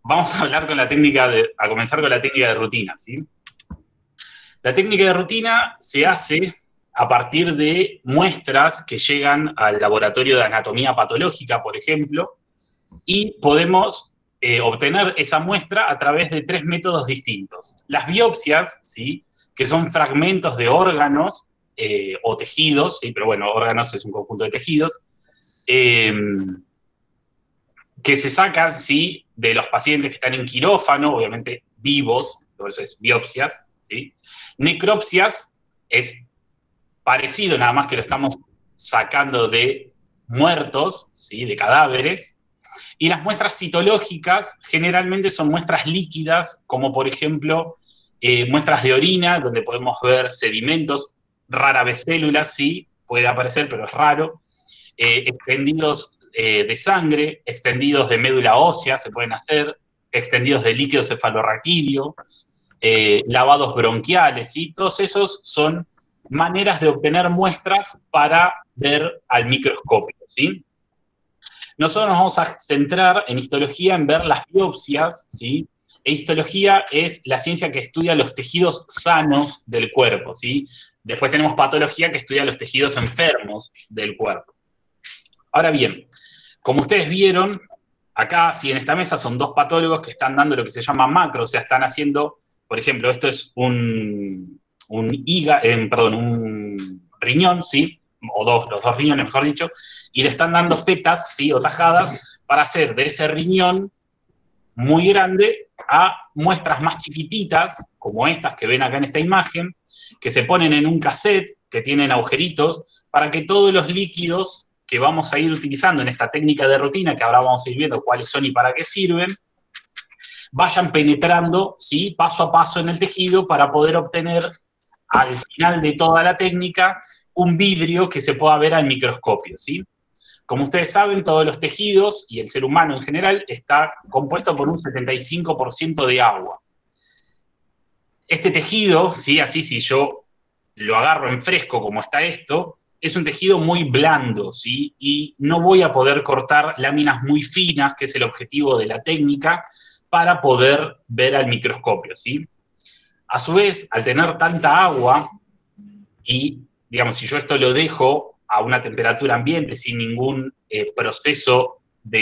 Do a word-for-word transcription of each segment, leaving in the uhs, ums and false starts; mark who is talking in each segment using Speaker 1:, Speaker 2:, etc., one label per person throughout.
Speaker 1: vamos a hablar con la técnica de, a comenzar con la técnica de rutina, ¿sí? La técnica de rutina se hace a partir de muestras que llegan al laboratorio de anatomía patológica, por ejemplo, y podemos eh, obtener esa muestra a través de tres métodos distintos. Las biopsias, ¿sí?, que son fragmentos de órganos eh, o tejidos, ¿sí?, pero bueno, órganos es un conjunto de tejidos, eh, que se sacan, ¿sí?, de los pacientes que están en quirófano, obviamente vivos, por eso es biopsias, ¿sí? Necropsias es parecido, nada más que lo estamos sacando de muertos, ¿sí?, de cadáveres. Y las muestras citológicas generalmente son muestras líquidas, como por ejemplo eh, muestras de orina, donde podemos ver sedimentos, rara vez células, sí, puede aparecer, pero es raro, eh, extendidos eh, de sangre, extendidos de médula ósea, se pueden hacer, extendidos de líquido cefalorraquídeo, eh, lavados bronquiales, ¿sí? Todos esos son maneras de obtener muestras para ver al microscopio, ¿sí? Nosotros nos vamos a centrar en histología en ver las biopsias, ¿sí? E histología es la ciencia que estudia los tejidos sanos del cuerpo, ¿sí? Después tenemos patología que estudia los tejidos enfermos del cuerpo. Ahora bien, como ustedes vieron, acá, sí, en esta mesa son dos patólogos que están dando lo que se llama macro, o sea, están haciendo, por ejemplo, esto es un, un hígado, eh, perdón, un riñón, ¿sí?, o dos, los dos riñones, mejor dicho, y le están dando fetas, ¿sí?, o tajadas, para hacer de ese riñón muy grande a muestras más chiquititas, como estas que ven acá en esta imagen, que se ponen en un cassette, que tienen agujeritos, para que todos los líquidos que vamos a ir utilizando en esta técnica de rutina, que ahora vamos a ir viendo cuáles son y para qué sirven, vayan penetrando, ¿sí?, paso a paso en el tejido para poder obtener al final de toda la técnica un vidrio que se pueda ver al microscopio, ¿sí? Como ustedes saben, todos los tejidos y el ser humano en general está compuesto por un setenta y cinco por ciento de agua. Este tejido, ¿sí?, así si yo lo agarro en fresco como está esto, es un tejido muy blando, ¿sí? Y no voy a poder cortar láminas muy finas, que es el objetivo de la técnica, para poder ver al microscopio, ¿sí? A su vez, al tener tanta agua, y, digamos, si yo esto lo dejo a una temperatura ambiente sin ningún eh, proceso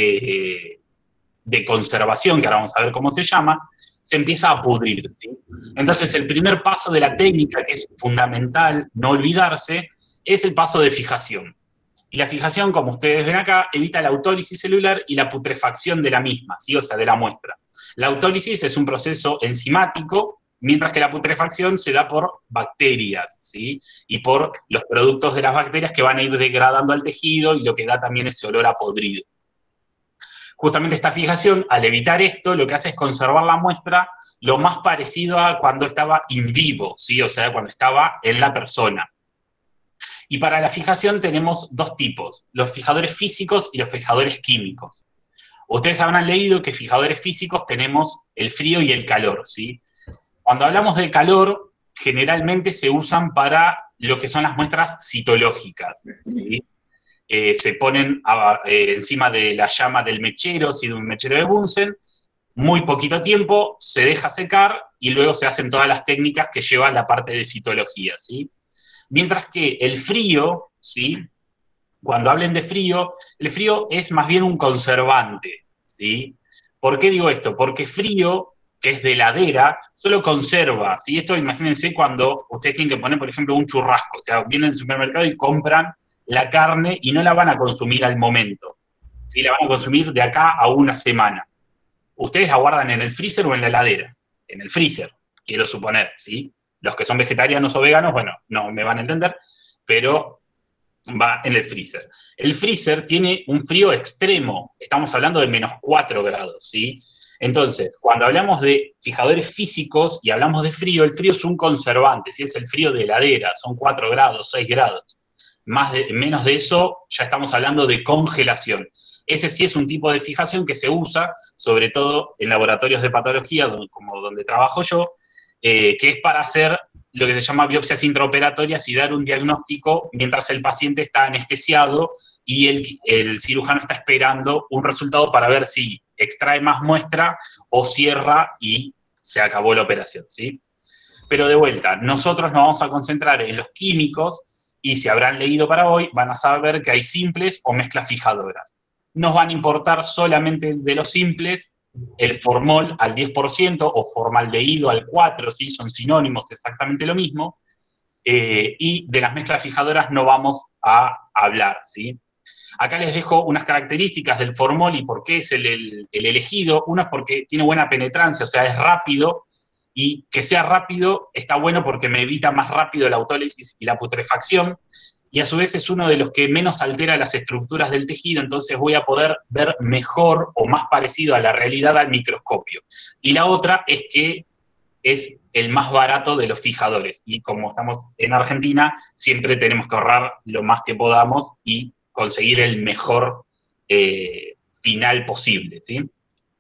Speaker 1: de, de conservación, que ahora vamos a ver cómo se llama, se empieza a pudrir, ¿sí? Entonces, el primer paso de la técnica, que es fundamental no olvidarse, es el paso de fijación. Y la fijación, como ustedes ven acá, evita la autólisis celular y la putrefacción de la misma, ¿sí?, o sea, de la muestra. La autólisis es un proceso enzimático, mientras que la putrefacción se da por bacterias, ¿sí?, y por los productos de las bacterias que van a ir degradando al tejido y lo que da también ese olor a podrido. Justamente esta fijación, al evitar esto, lo que hace es conservar la muestra lo más parecido a cuando estaba in vivo, ¿sí?, o sea, cuando estaba en la persona. Y para la fijación tenemos dos tipos, los fijadores físicos y los fijadores químicos. Ustedes habrán leído que fijadores físicos tenemos el frío y el calor, ¿sí? Cuando hablamos de calor, generalmente se usan para lo que son las muestras citológicas, ¿sí? Eh, se ponen a, eh, encima de la llama del mechero, ¿sí?, de un mechero de Bunsen, muy poquito tiempo, se deja secar y luego se hacen todas las técnicas que llevan la parte de citología, ¿sí? Mientras que el frío, ¿sí?, cuando hablen de frío, el frío es más bien un conservante, ¿sí? ¿Por qué digo esto? Porque frío, que es de heladera, solo conserva, ¿sí? Esto imagínense cuando ustedes tienen que poner, por ejemplo, un churrasco, o sea, vienen al supermercado y compran la carne y no la van a consumir al momento, ¿sí?, la van a consumir de acá a una semana. Ustedes la guardan en el freezer o en la heladera, en el freezer, quiero suponer, ¿sí? Los que son vegetarianos o veganos, bueno, no me van a entender, pero va en el freezer. El freezer tiene un frío extremo, estamos hablando de menos cuatro grados, ¿sí? Entonces, cuando hablamos de fijadores físicos y hablamos de frío, el frío es un conservante, ¿sí? Es el frío de heladera, son cuatro grados, seis grados. Más de, menos de eso, ya estamos hablando de congelación. Ese sí es un tipo de fijación que se usa, sobre todo en laboratorios de patología, donde, como donde trabajo yo, eh, que es para hacer lo que se llama biopsias intraoperatorias y dar un diagnóstico mientras el paciente está anestesiado y el, el cirujano está esperando un resultado para ver si extrae más muestra o cierra y se acabó la operación, ¿sí? Pero de vuelta, nosotros nos vamos a concentrar en los químicos y si habrán leído para hoy, van a saber que hay simples o mezclas fijadoras. Nos van a importar solamente de los simples el formol al diez por ciento o formaldehído al cuatro por ciento, ¿sí? Son sinónimos, exactamente lo mismo, eh, y de las mezclas fijadoras no vamos a hablar, ¿sí? Acá les dejo unas características del formol y por qué es el, el, el elegido. Una es porque tiene buena penetrancia, o sea, es rápido, y que sea rápido está bueno porque me evita más rápido la autólisis y la putrefacción, y a su vez es uno de los que menos altera las estructuras del tejido, entonces voy a poder ver mejor o más parecido a la realidad al microscopio. Y la otra es que es el más barato de los fijadores, y como estamos en Argentina, siempre tenemos que ahorrar lo más que podamos y conseguir el mejor eh, final posible, ¿sí?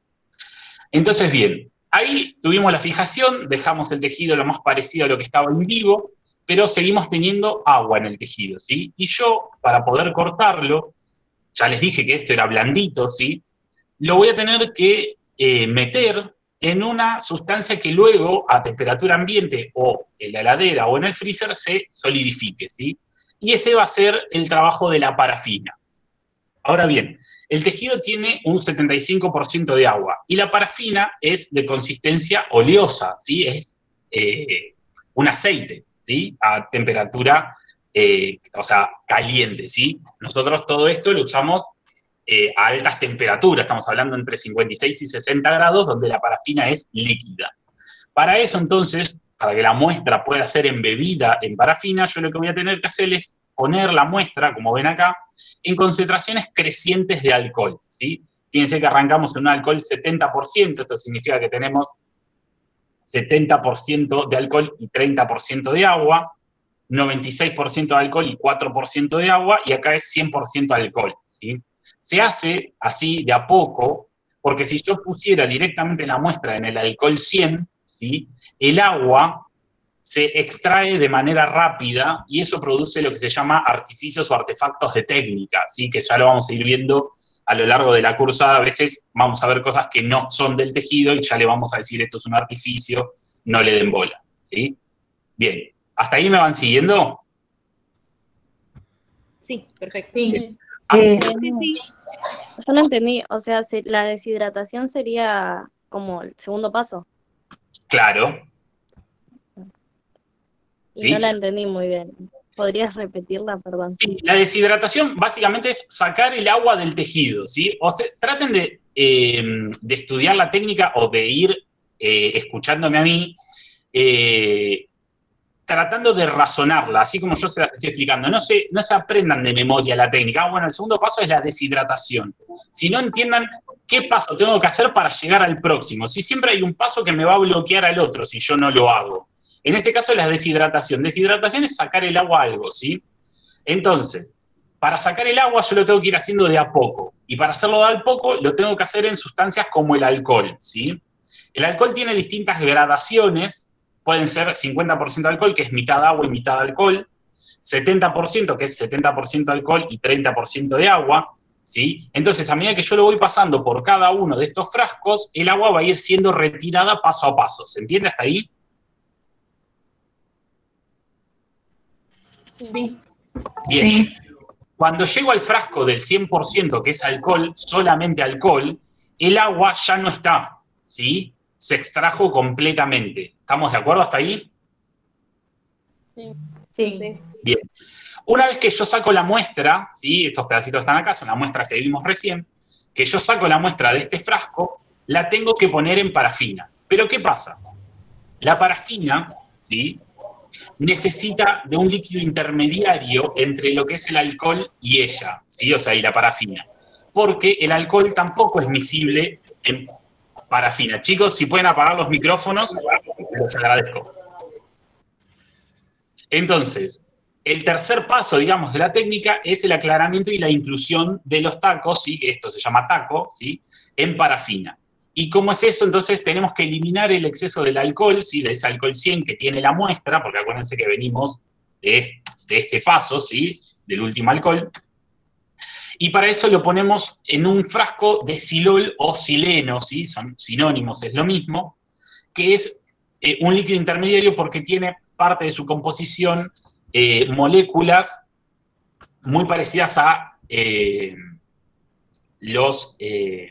Speaker 1: Entonces, bien, ahí tuvimos la fijación, dejamos el tejido lo más parecido a lo que estaba en vivo, pero seguimos teniendo agua en el tejido, ¿sí? Y yo, para poder cortarlo, ya les dije que esto era blandito, ¿sí? Lo voy a tener que eh, meter en una sustancia que luego, a temperatura ambiente, o en la heladera, o en el freezer, se solidifique, ¿sí? Y ese va a ser el trabajo de la parafina. Ahora bien, el tejido tiene un setenta y cinco por ciento de agua, y la parafina es de consistencia oleosa, ¿sí? Es eh, un aceite, ¿sí? A temperatura, eh, o sea, caliente, ¿sí? Nosotros todo esto lo usamos eh, a altas temperaturas, estamos hablando entre cincuenta y seis y sesenta grados, donde la parafina es líquida. Para eso, entonces, para que la muestra pueda ser embebida en parafina, yo lo que voy a tener que hacer es poner la muestra, como ven acá, en concentraciones crecientes de alcohol, ¿sí? Fíjense que arrancamos en un alcohol setenta por ciento, esto significa que tenemos setenta por ciento de alcohol y treinta por ciento de agua, noventa y seis por ciento de alcohol y cuatro por ciento de agua, y acá es cien por ciento de alcohol, ¿sí? Se hace así de a poco, porque si yo pusiera directamente la muestra en el alcohol cien, ¿sí? El agua se extrae de manera rápida y eso produce lo que se llama artificios o artefactos de técnica, ¿sí? Que ya lo vamos a ir viendo a lo largo de la cursada. A veces vamos a ver cosas que no son del tejido y ya le vamos a decir esto es un artificio, no le den bola, ¿sí? Bien, ¿hasta ahí me van siguiendo?
Speaker 2: Sí, perfecto.
Speaker 3: Sí.
Speaker 1: Ah,
Speaker 3: Eh,
Speaker 2: Sí, sí.
Speaker 3: yo no entendí, o sea, se- la deshidratación sería como el segundo paso,
Speaker 1: claro,
Speaker 3: y
Speaker 1: ¿sí?
Speaker 3: no la entendí muy bien. ¿Podrías repetirla, perdón?
Speaker 1: Sí, la deshidratación básicamente es sacar el agua del tejido, ¿sí? O sea, traten de, eh, de estudiar la técnica o de ir eh, escuchándome a mí, eh, tratando de razonarla, así como yo se las estoy explicando. No se, no se aprendan de memoria la técnica. Ah, bueno, el segundo paso es la deshidratación. Si no entiendan qué paso tengo que hacer para llegar al próximo. Si siempre hay un paso que me va a bloquear al otro si yo no lo hago. En este caso es la deshidratación. Deshidratación es sacar el agua a algo, ¿sí? Entonces, para sacar el agua yo lo tengo que ir haciendo de a poco. Y para hacerlo de a poco lo tengo que hacer en sustancias como el alcohol, ¿sí? El alcohol tiene distintas gradaciones. Pueden ser cincuenta por ciento de alcohol, que es mitad agua y mitad alcohol, setenta por ciento, que es setenta por ciento alcohol y treinta por ciento de agua, ¿sí? Entonces, a medida que yo lo voy pasando por cada uno de estos frascos, el agua va a ir siendo retirada paso a paso. ¿Se entiende hasta ahí?
Speaker 2: Sí.
Speaker 1: Bien.
Speaker 4: Sí.
Speaker 1: Cuando llego al frasco del cien por ciento, que es alcohol, solamente alcohol, el agua ya no está, ¿sí? Se extrajo completamente. ¿Estamos de acuerdo hasta ahí?
Speaker 2: Sí.
Speaker 3: Sí.
Speaker 1: Bien. Una vez que yo saco la muestra, ¿sí? Estos pedacitos están acá, son las muestras que vimos recién, que yo saco la muestra de este frasco, la tengo que poner en parafina. Pero ¿qué pasa? La parafina, ¿sí? Necesita de un líquido intermediario entre lo que es el alcohol y ella, ¿sí? O sea, y la parafina. Porque el alcohol tampoco es miscible en parafina. Chicos, si pueden apagar los micrófonos, se los agradezco. Entonces, el tercer paso, digamos, de la técnica es el aclaramiento y la inclusión de los tacos, ¿sí? Esto se llama taco, ¿sí? En parafina. ¿Y cómo es eso? Entonces tenemos que eliminar el exceso del alcohol, ¿sí? De ese alcohol cien que tiene la muestra, porque acuérdense que venimos de este, de este paso, ¿sí? Del último alcohol. Y para eso lo ponemos en un frasco de silol o sileno, ¿sí? Son sinónimos, es lo mismo, que es eh, un líquido intermediario porque tiene parte de su composición eh, moléculas muy parecidas a eh, los eh,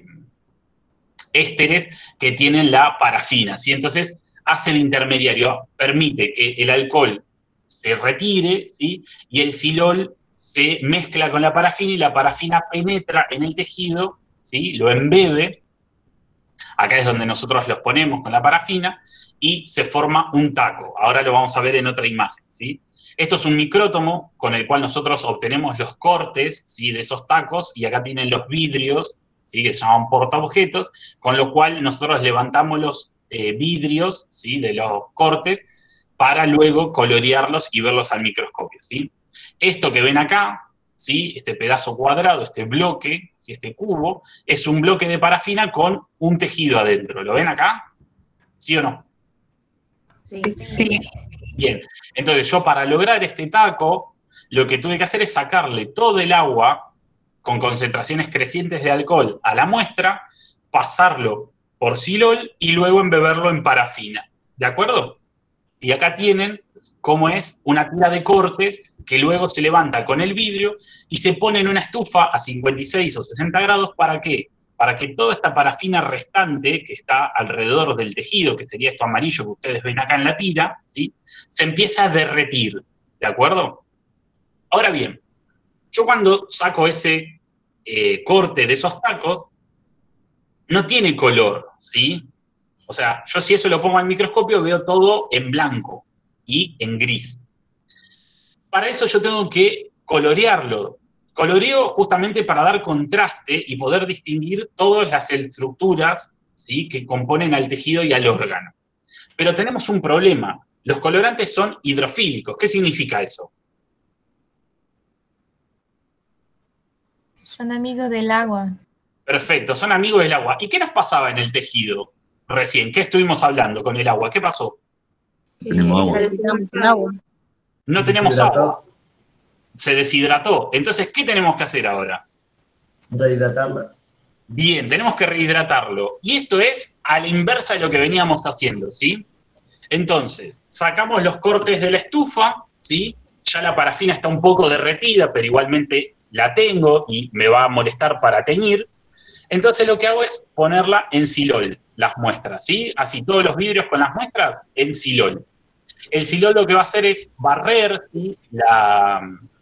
Speaker 1: ésteres que tienen la parafina, ¿sí? Entonces hace de intermediario, permite que el alcohol se retire, ¿sí? Y el silol se mezcla con la parafina y la parafina penetra en el tejido, ¿sí? Lo embebe, acá es donde nosotros los ponemos con la parafina, y se forma un taco. Ahora lo vamos a ver en otra imagen, ¿sí? Esto es un micrótomo con el cual nosotros obtenemos los cortes, ¿sí? De esos tacos, y acá tienen los vidrios, ¿sí? Que se llaman portaobjetos, con lo cual nosotros levantamos los eh, vidrios, ¿sí? De los cortes para luego colorearlos y verlos al microscopio, ¿sí? Esto que ven acá, ¿sí? Este pedazo cuadrado, este bloque, ¿sí? Este cubo, es un bloque de parafina con un tejido adentro. ¿Lo ven acá? ¿Sí o no?
Speaker 2: Sí.
Speaker 4: Sí.
Speaker 1: Bien, entonces yo para lograr este taco, lo que tuve que hacer es sacarle todo el agua con concentraciones crecientes de alcohol a la muestra, pasarlo por silol y luego embeberlo en parafina. ¿De acuerdo? Y acá tienen cómo es una tira de cortes que luego se levanta con el vidrio y se pone en una estufa a cincuenta y seis o sesenta grados. ¿Para qué? Para que toda esta parafina restante que está alrededor del tejido, que sería esto amarillo que ustedes ven acá en la tira, ¿sí? Se empieza a derretir. ¿De acuerdo? Ahora bien, yo cuando saco ese eh, corte de esos tacos, no tiene color, ¿sí? O sea, yo si eso lo pongo al microscopio veo todo en blanco y en gris. Para eso yo tengo que colorearlo. Coloreo justamente para dar contraste y poder distinguir todas las estructuras, ¿sí? Que componen al tejido y al órgano. Pero tenemos un problema. Los colorantes son hidrofílicos. ¿Qué significa eso?
Speaker 4: Son amigos del agua.
Speaker 1: Perfecto, son amigos del agua. ¿Y qué nos pasaba en el tejido recién? ¿Qué estuvimos hablando con el agua? ¿Qué pasó?
Speaker 5: Tenemos agua.
Speaker 3: Necesitamos un agua.
Speaker 1: No tenemos
Speaker 6: Deshidrató.
Speaker 1: agua. Se deshidrató. Entonces, ¿qué tenemos que hacer ahora?
Speaker 6: Rehidratarla.
Speaker 1: Bien, tenemos que rehidratarlo. Y esto es a la inversa de lo que veníamos haciendo, ¿sí? Entonces, sacamos los cortes de la estufa, ¿sí? Ya la parafina está un poco derretida, pero igualmente la tengo y me va a molestar para teñir. Entonces lo que hago es ponerla en silol, las muestras, ¿sí? Así todos los vidrios con las muestras en silol. El silol lo que va a hacer es barrer, ¿sí? la,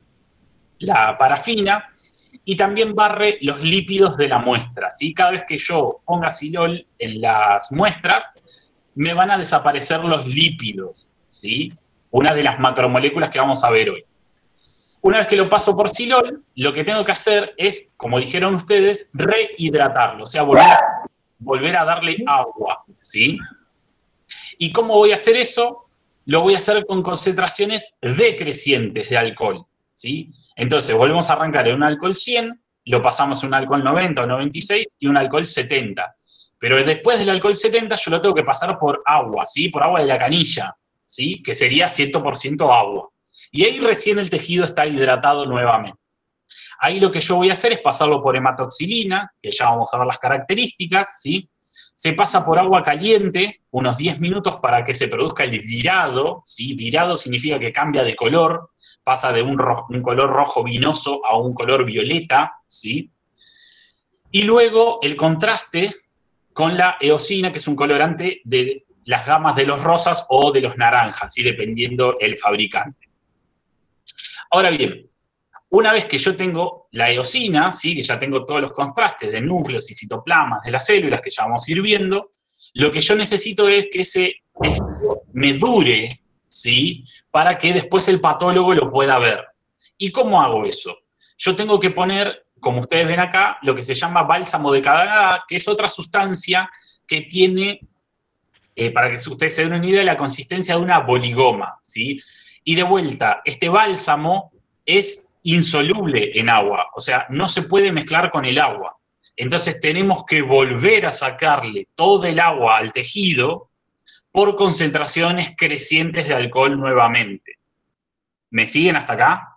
Speaker 1: la parafina y también barre los lípidos de la muestra, ¿sí? Cada vez que yo ponga silol en las muestras, me van a desaparecer los lípidos, ¿sí? Una de las macromoléculas que vamos a ver hoy. Una vez que lo paso por silol, lo que tengo que hacer es, como dijeron ustedes, rehidratarlo, o sea, volver a, volver a darle agua, ¿sí? ¿Y cómo voy a hacer eso? Lo voy a hacer con concentraciones decrecientes de alcohol, ¿sí? Entonces, volvemos a arrancar en un alcohol cien, lo pasamos a un alcohol noventa o noventa y seis y un alcohol setenta. Pero después del alcohol setenta yo lo tengo que pasar por agua, ¿sí? Por agua de la canilla, ¿sí? Que sería cien por ciento agua. Y ahí recién el tejido está hidratado nuevamente. Ahí lo que yo voy a hacer es pasarlo por hematoxilina, que ya vamos a ver las características, ¿sí? Se pasa por agua caliente unos diez minutos para que se produzca el virado, ¿sí? Virado significa que cambia de color, pasa de un, rojo, un color rojo vinoso a un color violeta, ¿sí? Y luego el contraste con la eosina, que es un colorante de las gamas de los rosas o de los naranjas, ¿sí? Dependiendo el fabricante. Ahora bien, una vez que yo tengo la eosina, ¿sí? Que ya tengo todos los contrastes de núcleos y citoplasmas de las células, que ya vamos a ir viendo, lo que yo necesito es que ese tejido me dure, ¿sí? Para que después el patólogo lo pueda ver. ¿Y cómo hago eso? Yo tengo que poner, como ustedes ven acá, lo que se llama bálsamo de Canadá, que es otra sustancia que tiene, eh, para que ustedes se den una idea, la consistencia de una boligoma, ¿sí? Y de vuelta, este bálsamo es insoluble en agua, o sea, no se puede mezclar con el agua. Entonces tenemos que volver a sacarle todo el agua al tejido por concentraciones crecientes de alcohol nuevamente. ¿Me siguen hasta acá?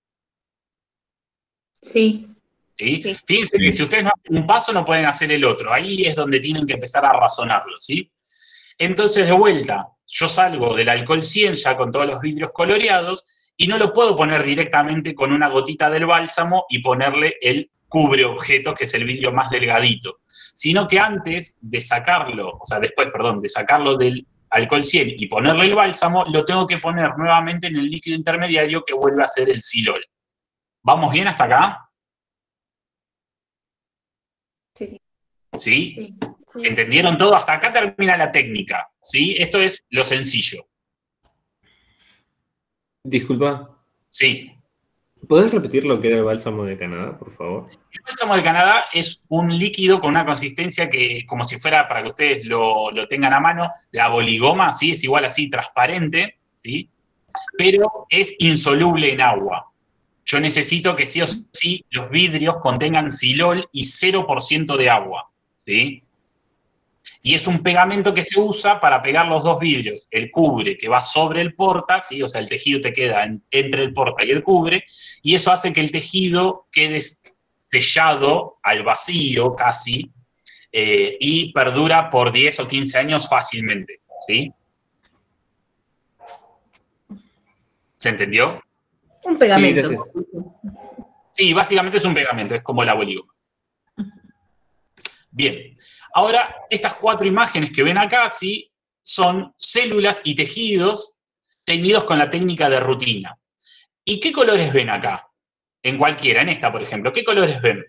Speaker 2: Sí.
Speaker 1: ¿Sí?
Speaker 2: Sí.
Speaker 1: Fíjense
Speaker 4: Sí.
Speaker 1: que si ustedes no hacen un paso, no pueden hacer el otro. Ahí es donde tienen que empezar a razonarlo, ¿sí? Entonces, de vuelta, yo salgo del alcohol cien ya con todos los vidrios coloreados y no lo puedo poner directamente con una gotita del bálsamo y ponerle el cubre objetos, que es el vidrio más delgadito, sino que antes de sacarlo, o sea, después, perdón, de sacarlo del alcohol cien y ponerle el bálsamo, lo tengo que poner nuevamente en el líquido intermediario que vuelve a ser el silol. ¿Vamos bien hasta acá?
Speaker 2: Sí, sí.
Speaker 1: ¿Sí?
Speaker 2: Sí.
Speaker 3: Sí.
Speaker 1: ¿Entendieron todo? Hasta acá termina la técnica, ¿sí? Esto es lo sencillo.
Speaker 4: Disculpa,
Speaker 1: Sí.
Speaker 4: ¿podés repetir lo que era el bálsamo de Canadá, por favor?
Speaker 1: El bálsamo de Canadá es un líquido con una consistencia que, como si fuera, para que ustedes lo, lo tengan a mano, la boligoma, ¿sí? Es igual así, transparente, ¿sí? Pero es insoluble en agua. Yo necesito que sí o sí los vidrios contengan silol y cero por ciento de agua, ¿sí? Y es un pegamento que se usa para pegar los dos vidrios, el cubre que va sobre el porta, ¿sí? O sea, el tejido te queda en, entre el porta y el cubre, y eso hace que el tejido quede sellado al vacío casi, eh, y perdura por diez o quince años fácilmente, ¿sí? ¿Se entendió?
Speaker 2: Un pegamento.
Speaker 4: Sí, gracias.
Speaker 1: Sí, básicamente es un pegamento, es como la boligoma. Bien, ahora estas cuatro imágenes que ven acá, ¿sí? Son células y tejidos teñidos con la técnica de rutina. ¿Y qué colores ven acá? En cualquiera, en esta, por ejemplo, ¿qué colores ven?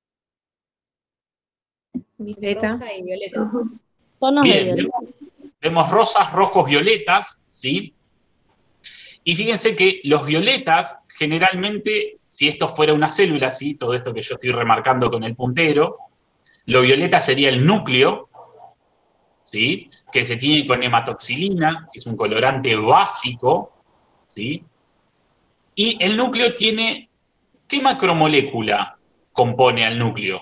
Speaker 2: Violeta.
Speaker 3: Rosa y violeta. Tonos de
Speaker 1: Bien,
Speaker 3: violeta.
Speaker 1: vemos, vemos rosas, rojos, violetas, ¿sí? Y fíjense que los violetas, generalmente, si esto fuera una célula, ¿sí? Todo esto que yo estoy remarcando con el puntero, lo violeta sería el núcleo, ¿sí? Que se tiene con hematoxilina, que es un colorante básico, ¿sí? Y el núcleo tiene, ¿qué macromolécula compone al núcleo?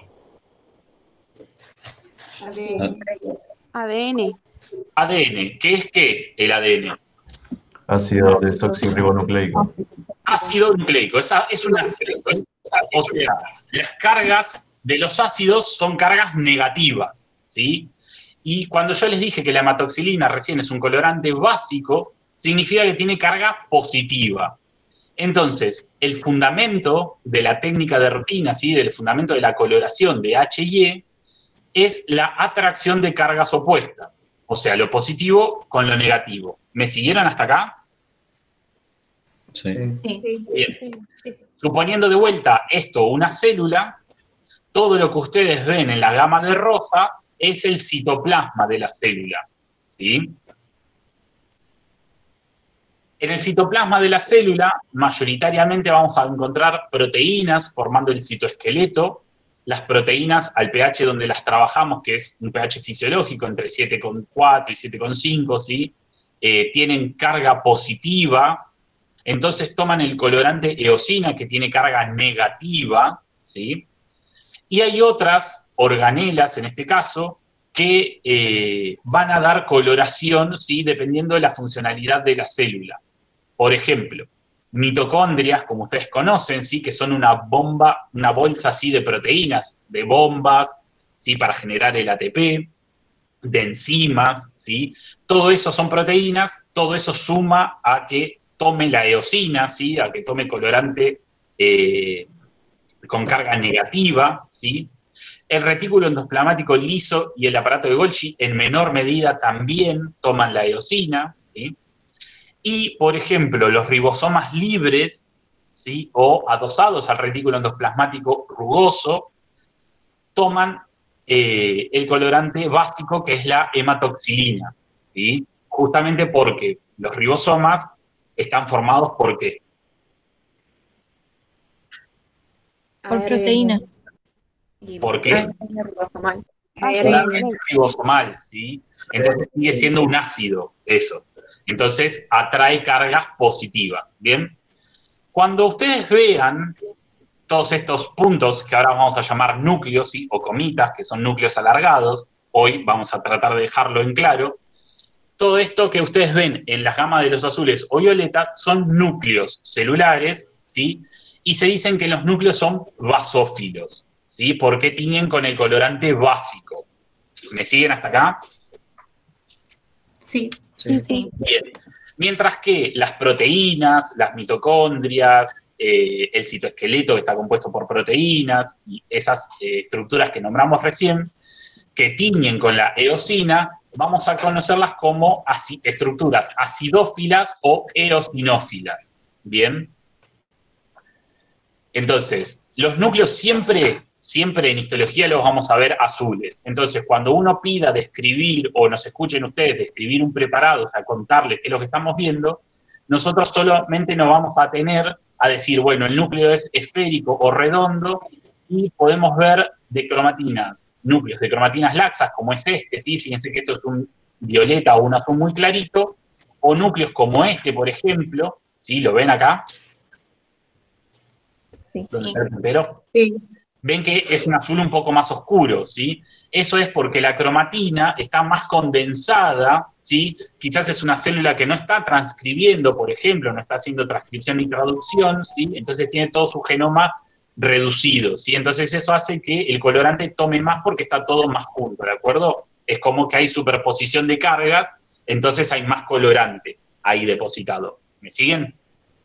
Speaker 5: A D N.
Speaker 1: A D N. ¿Qué es qué el A D N?
Speaker 7: Ácido desoxirribonucleico.
Speaker 1: Ácido nucleico, esa es un ácido. O sea, las cargas de los ácidos son cargas negativas, ¿sí? Y cuando yo les dije que la hematoxilina recién es un colorante básico, significa que tiene carga positiva. Entonces, el fundamento de la técnica de rutina, ¿sí? Del fundamento de la coloración de H y E, es la atracción de cargas opuestas. O sea, lo positivo con lo negativo. ¿Me siguieron hasta acá?
Speaker 4: Sí.
Speaker 2: Sí.
Speaker 1: Bien.
Speaker 3: Sí, sí, sí.
Speaker 1: Suponiendo de vuelta esto una célula, todo lo que ustedes ven en la gama de rosa es el citoplasma de la célula, ¿sí? En el citoplasma de la célula, mayoritariamente vamos a encontrar proteínas formando el citoesqueleto. Las proteínas al pH donde las trabajamos, que es un pH fisiológico entre siete coma cuatro y siete coma cinco, ¿sí? Eh, tienen carga positiva. Entonces toman el colorante eosina, que tiene carga negativa, ¿sí? Y hay otras organelas, en este caso, que eh, van a dar coloración, ¿sí? Dependiendo de la funcionalidad de la célula. Por ejemplo, mitocondrias, como ustedes conocen, ¿sí? Que son una bomba, una bolsa así de proteínas, de bombas, ¿sí? Para generar el A T P, de enzimas, ¿sí? Todo eso son proteínas, todo eso suma a que tome la eosina, ¿sí? A que tome colorante eh, con carga negativa, ¿sí? El retículo endoplasmático liso y el aparato de Golgi en menor medida también toman la eosina, ¿sí? Y, por ejemplo, los ribosomas libres, ¿sí? O adosados al retículo endoplasmático rugoso, toman eh, el colorante básico, que es la hematoxilina, ¿sí? Justamente porque los ribosomas están formados por ¿qué?
Speaker 8: Por proteínas.
Speaker 1: ¿Por qué?
Speaker 3: Ribosomal.
Speaker 1: Por A D N ribosomal, ¿sí? Entonces sigue siendo un ácido eso. Entonces atrae cargas positivas, ¿bien? Cuando ustedes vean todos estos puntos que ahora vamos a llamar núcleos, ¿sí? O comitas, que son núcleos alargados, hoy vamos a tratar de dejarlo en claro. Todo esto que ustedes ven en las gamas de los azules o violeta son núcleos celulares, ¿sí? Y se dicen que los núcleos son basófilos, ¿sí? Porque tiñen con el colorante básico. ¿Me siguen hasta acá?
Speaker 2: Sí.
Speaker 5: Sí, sí.
Speaker 1: Bien. Mientras que las proteínas, las mitocondrias, eh, el citoesqueleto que está compuesto por proteínas y esas eh, estructuras que nombramos recién, que tiñen con la eosina, vamos a conocerlas como asi- estructuras acidófilas o eosinófilas. ¿Bien? Entonces, los núcleos siempre, siempre en histología los vamos a ver azules. Entonces, cuando uno pida describir, o nos escuchen ustedes describir un preparado, o sea, contarles qué es lo que estamos viendo, nosotros solamente nos vamos a tener a decir, bueno, el núcleo es esférico o redondo, y podemos ver de cromatinas, núcleos de cromatinas laxas, como es este, ¿sí? Fíjense que esto es un violeta o un azul muy clarito, o núcleos como este, por ejemplo, ¿sí? ¿Lo ven acá?
Speaker 2: Sí.
Speaker 1: ¿Dónde está el puntero?
Speaker 2: Sí.
Speaker 1: Ven que es un azul un poco más oscuro, ¿sí? Eso es porque la cromatina está más condensada, ¿sí? Quizás es una célula que no está transcribiendo, por ejemplo, no está haciendo transcripción ni traducción, ¿sí? Entonces tiene todo su genoma reducido, ¿sí? Entonces eso hace que el colorante tome más porque está todo más junto, ¿de acuerdo? Es como que hay superposición de cargas, entonces hay más colorante ahí depositado. ¿Me siguen?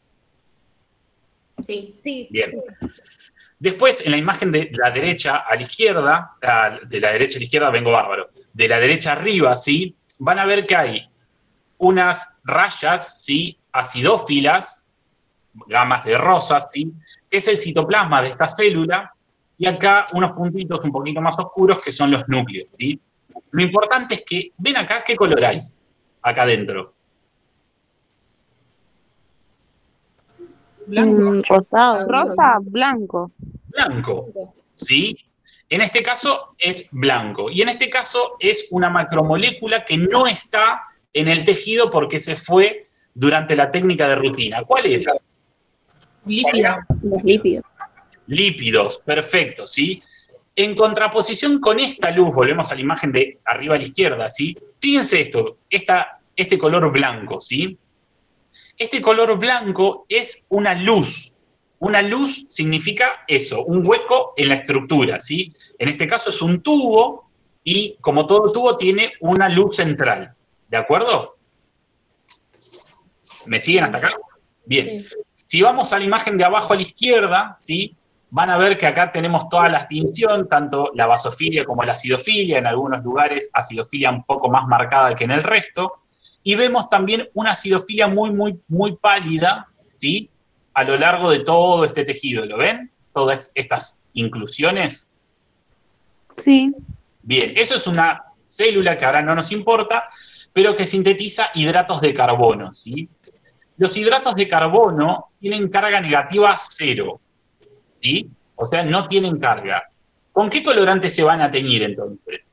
Speaker 2: Sí. Sí.
Speaker 1: Bien. Después, en la imagen de la derecha a la izquierda, de la derecha a la izquierda vengo bárbaro, de la derecha arriba, ¿sí? Van a ver que hay unas rayas, ¿sí? Acidófilas, gamas de rosas, ¿sí? Que es el citoplasma de esta célula, y acá unos puntitos un poquito más oscuros que son los núcleos, ¿sí? Lo importante es que, ven acá, ¿qué color hay acá adentro?
Speaker 5: Blanco.
Speaker 3: Mm, rosado.
Speaker 5: Rosa, blanco.
Speaker 1: Blanco, ¿sí? En este caso es blanco, y en este caso es una macromolécula que no está en el tejido porque se fue durante la técnica de rutina. ¿Cuál era?
Speaker 2: Lípido.
Speaker 3: Los lípidos.
Speaker 1: Lípidos, perfecto, ¿sí? En contraposición con esta luz, volvemos a la imagen de arriba a la izquierda, ¿sí? Fíjense esto, esta, este color blanco, ¿sí? Este color blanco es una luz. Una luz significa eso, un hueco en la estructura, ¿sí? En este caso es un tubo y como todo tubo tiene una luz central, ¿de acuerdo? ¿Me siguen hasta acá? Bien.
Speaker 2: Sí.
Speaker 1: Si vamos a la imagen de abajo a la izquierda, ¿sí? Van a ver que acá tenemos toda la distinción, tanto la basofilia como la acidofilia, en algunos lugares acidofilia un poco más marcada que en el resto, y vemos también una acidofilia muy, muy, muy pálida, ¿sí? A lo largo de todo este tejido, ¿lo ven? Todas estas inclusiones.
Speaker 5: Sí.
Speaker 1: Bien, eso es una célula que ahora no nos importa, pero que sintetiza hidratos de carbono, ¿sí? Los hidratos de carbono tienen carga negativa cero, ¿sí? O sea, no tienen carga. ¿Con qué colorante se van a teñir entonces?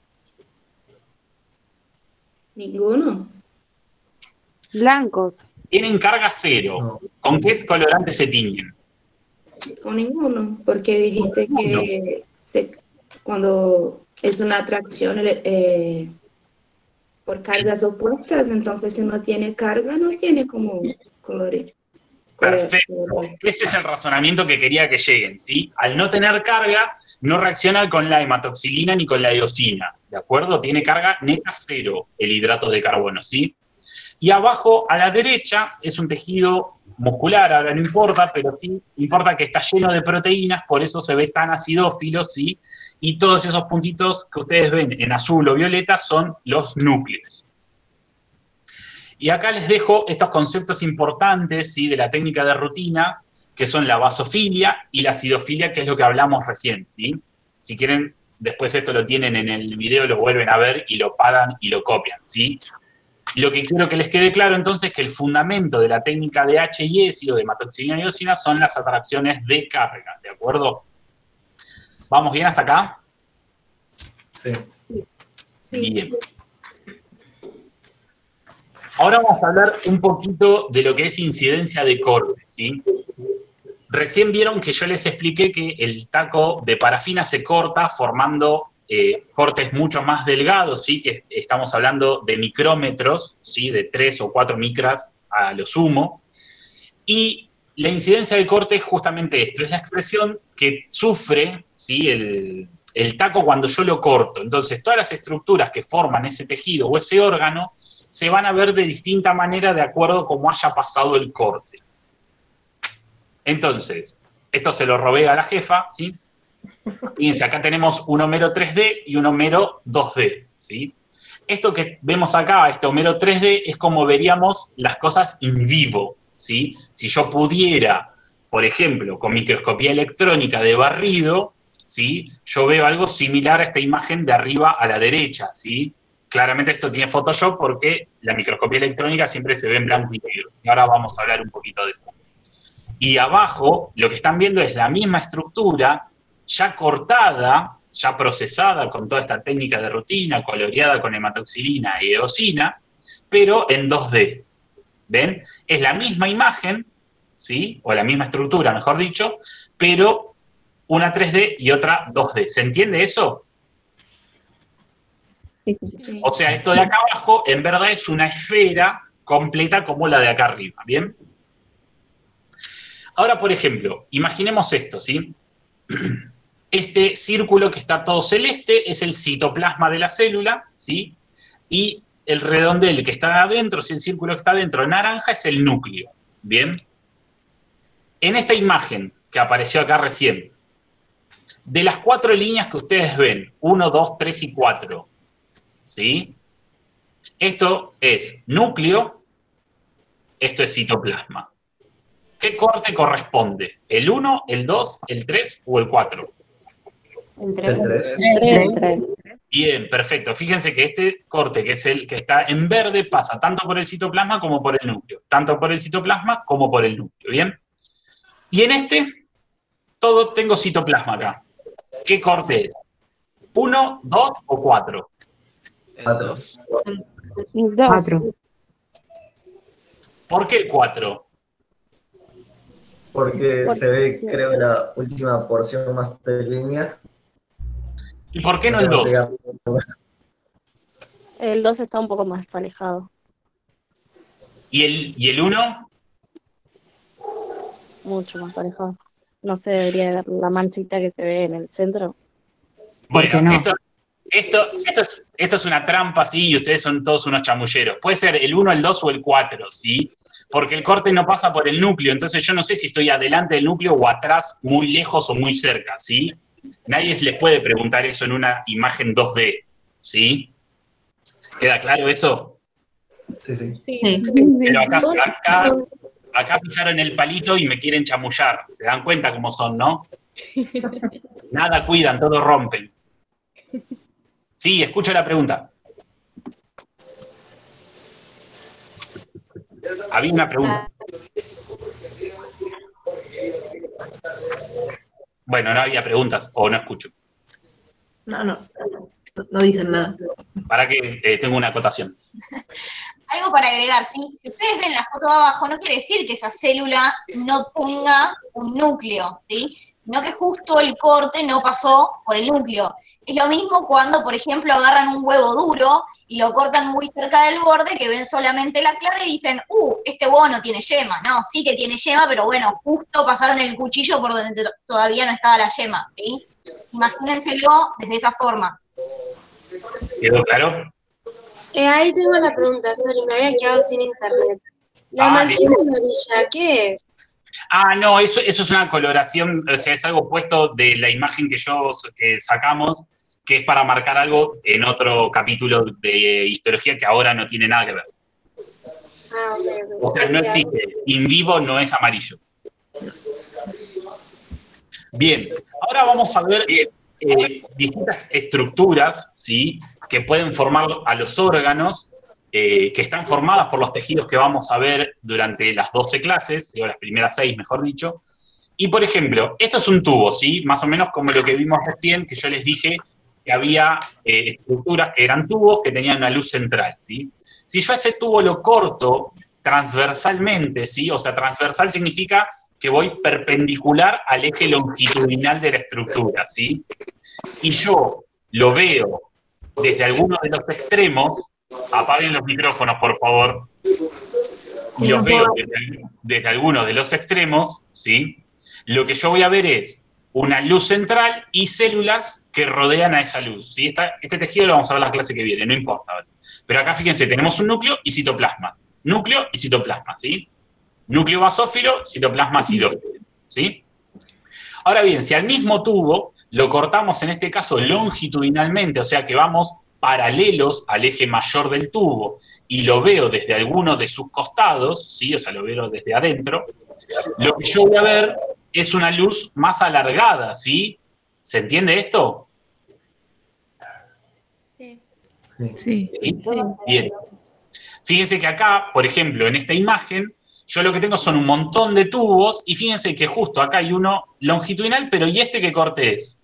Speaker 2: Ninguno.
Speaker 5: Blancos.
Speaker 1: Tienen carga cero.
Speaker 6: No.
Speaker 1: ¿Con qué colorante se tiñen?
Speaker 2: Con ninguno. Porque dijiste que se- cuando es una atracción eh, por cargas opuestas, entonces si no tiene carga, no tiene como colores.
Speaker 1: Perfecto. Ese es el razonamiento que quería que lleguen, ¿sí? Al no tener carga, no reacciona con la hematoxilina ni con la eosina, ¿de acuerdo? Tiene carga neta cero el hidrato de carbono, ¿sí? Y abajo, a la derecha, es un tejido muscular, ahora no importa, pero sí importa que está lleno de proteínas, por eso se ve tan acidófilo, ¿sí? Y todos esos puntitos que ustedes ven en azul o violeta son los núcleos. Y acá les dejo estos conceptos importantes, ¿sí? De la técnica de rutina, que son la basofilia y la acidofilia, que es lo que hablamos recién, ¿sí? Si quieren, después esto lo tienen en el video, lo vuelven a ver y lo paran y lo copian, ¿sí? Y lo que quiero que les quede claro entonces es que el fundamento de la técnica de H I S o de hematoxilina y eosina son las atracciones de carga, ¿de acuerdo? ¿Vamos bien hasta acá?
Speaker 6: Sí.
Speaker 2: Sí.
Speaker 1: Bien. Ahora vamos a hablar un poquito de lo que es incidencia de corte, ¿sí? recién vieron que yo les expliqué que el taco de parafina se corta formando eh, cortes mucho más delgados, ¿sí? Que estamos hablando de micrómetros, ¿sí? De tres o cuatro micras a lo sumo. Y la incidencia del corte es justamente esto, es la expresión que sufre, ¿sí? el, el taco cuando yo lo corto. Entonces, todas las estructuras que forman ese tejido o ese órgano se van a ver de distinta manera de acuerdo a cómo haya pasado el corte. Entonces, esto se lo robé a la jefa, ¿sí? Fíjense, acá tenemos un Homero tres D y un Homero dos D, ¿sí? Esto que vemos acá, este Homero tres D, es como veríamos las cosas in vivo, ¿sí? Si yo pudiera, por ejemplo, con microscopía electrónica de barrido, ¿sí? Yo veo algo similar a esta imagen de arriba a la derecha, ¿sí? Claramente esto tiene Photoshop porque la microscopía electrónica siempre se ve en blanco y negro. Y ahora vamos a hablar un poquito de eso. Y abajo, lo que están viendo es la misma estructura, ya cortada, ya procesada con toda esta técnica de rutina, coloreada con hematoxilina y eosina, pero en dos D. ¿Ven? Es la misma imagen, ¿sí? O la misma estructura, mejor dicho, pero una tres D y otra dos D. ¿Se entiende eso? O sea, esto de acá abajo, en verdad, es una esfera completa como la de acá arriba, ¿bien? Ahora, por ejemplo, imaginemos esto, ¿sí? Este círculo que está todo celeste es el citoplasma de la célula, ¿sí? Y el redondel que está adentro, si el círculo que está adentro naranja, es el núcleo, ¿bien? En esta imagen que apareció acá recién, de las cuatro líneas que ustedes ven, uno, dos, tres y cuatro, ¿sí? Esto es núcleo, esto es citoplasma. ¿Qué corte corresponde? ¿El uno, el dos, el tres o el cuatro?
Speaker 9: El tres.
Speaker 8: El tres.
Speaker 1: Bien, perfecto. Fíjense que este corte, que es el que está en verde, pasa tanto por el citoplasma como por el núcleo. Tanto por el citoplasma como por el núcleo, ¿bien? Y en este, todo tengo citoplasma acá. ¿Qué corte es? ¿Uno, dos o cuatro?
Speaker 6: Cuatro.
Speaker 8: Cuatro.
Speaker 1: ¿Por qué el cuatro?
Speaker 6: Porque se ve, creo, la última porción más pequeña.
Speaker 1: ¿Y por qué no el dos?
Speaker 3: El dos está un poco más alejado.
Speaker 1: ¿Y el, y el uno?
Speaker 3: Mucho más alejado. No se debería ver la manchita que se ve en el centro.
Speaker 1: Bueno,
Speaker 8: no?
Speaker 1: esto, esto, esto, es, esto es una trampa, sí, y ustedes son todos unos chamulleros. Puede ser el uno, el dos o el cuatro, ¿sí? Porque el corte no pasa por el núcleo, entonces yo no sé si estoy adelante del núcleo o atrás, muy lejos o muy cerca, ¿sí? Nadie se les puede preguntar eso en una imagen dos D, ¿sí? ¿Queda claro eso?
Speaker 6: Sí, sí.
Speaker 1: Pero acá, acá, acá pisaron el palito y me quieren chamullar. ¿Se dan cuenta cómo son, no? Nada cuidan, todo rompen. Sí, escucho la pregunta. Había una pregunta. Bueno, no había preguntas, o no escucho.
Speaker 9: No, no, no, no dicen nada.
Speaker 1: Para que eh, tengo una acotación.
Speaker 10: Algo para agregar, ¿sí? Si ustedes ven la foto de abajo, no quiere decir que esa célula no tenga un núcleo, ¿sí? Sino que justo el corte no pasó por el núcleo. Es lo mismo cuando, por ejemplo, agarran un huevo duro y lo cortan muy cerca del borde, que ven solamente la clara y dicen, uh, este huevo no tiene yema. No, sí que tiene yema, pero bueno, justo pasaron el cuchillo por donde todavía no estaba la yema, ¿sí? Imagínenselo desde esa forma.
Speaker 1: ¿Quedó claro?
Speaker 11: Eh, ahí tengo la pregunta, sorry, me había quedado sin internet. La
Speaker 1: Ah,
Speaker 11: manchita amarilla, ¿qué es?
Speaker 1: Ah, no, eso, eso es una coloración, o sea, es algo puesto de la imagen que yo que sacamos, que es para marcar algo en otro capítulo de histología que ahora no tiene nada que ver.
Speaker 11: Ah, ok, ok.
Speaker 1: O sea, no existe. In vivo no es amarillo. Bien, ahora vamos a ver eh, distintas estructuras, ¿sí?, que pueden formar a los órganos, eh, que están formadas por los tejidos que vamos a ver durante las doce clases, o las primeras seis, mejor dicho. Y, por ejemplo, esto es un tubo, ¿sí? Más o menos como lo que vimos recién, que yo les dije que había eh, estructuras que eran tubos que tenían una luz central, ¿sí? Si yo ese tubo lo corto transversalmente, ¿sí? O sea, transversal significa que voy perpendicular al eje longitudinal de la estructura, ¿sí? Y yo lo veo desde alguno de los extremos, apaguen los micrófonos, por favor, y los veo desde, desde alguno de los extremos, ¿sí? Lo que yo voy a ver es una luz central y células que rodean a esa luz, ¿sí? Esta, este tejido lo vamos a ver en la clase que viene, no importa. Pero acá, fíjense, tenemos un núcleo y citoplasmas. Núcleo y citoplasma, ¿sí? Núcleo basófilo, citoplasma acidófilo, ¿sí? Ahora bien, si al mismo tubo lo cortamos, en este caso, longitudinalmente, o sea que vamos paralelos al eje mayor del tubo, y lo veo desde alguno de sus costados, ¿sí? O sea, lo veo desde adentro, lo que yo voy a ver es una luz más alargada, ¿sí? ¿Se entiende esto?
Speaker 11: Sí.
Speaker 6: Sí.
Speaker 5: Sí.
Speaker 1: ¿Sí? Bien. Fíjense que acá, por ejemplo, en esta imagen, yo lo que tengo son un montón de tubos, y fíjense que justo acá hay uno longitudinal, pero ¿y este qué corte es?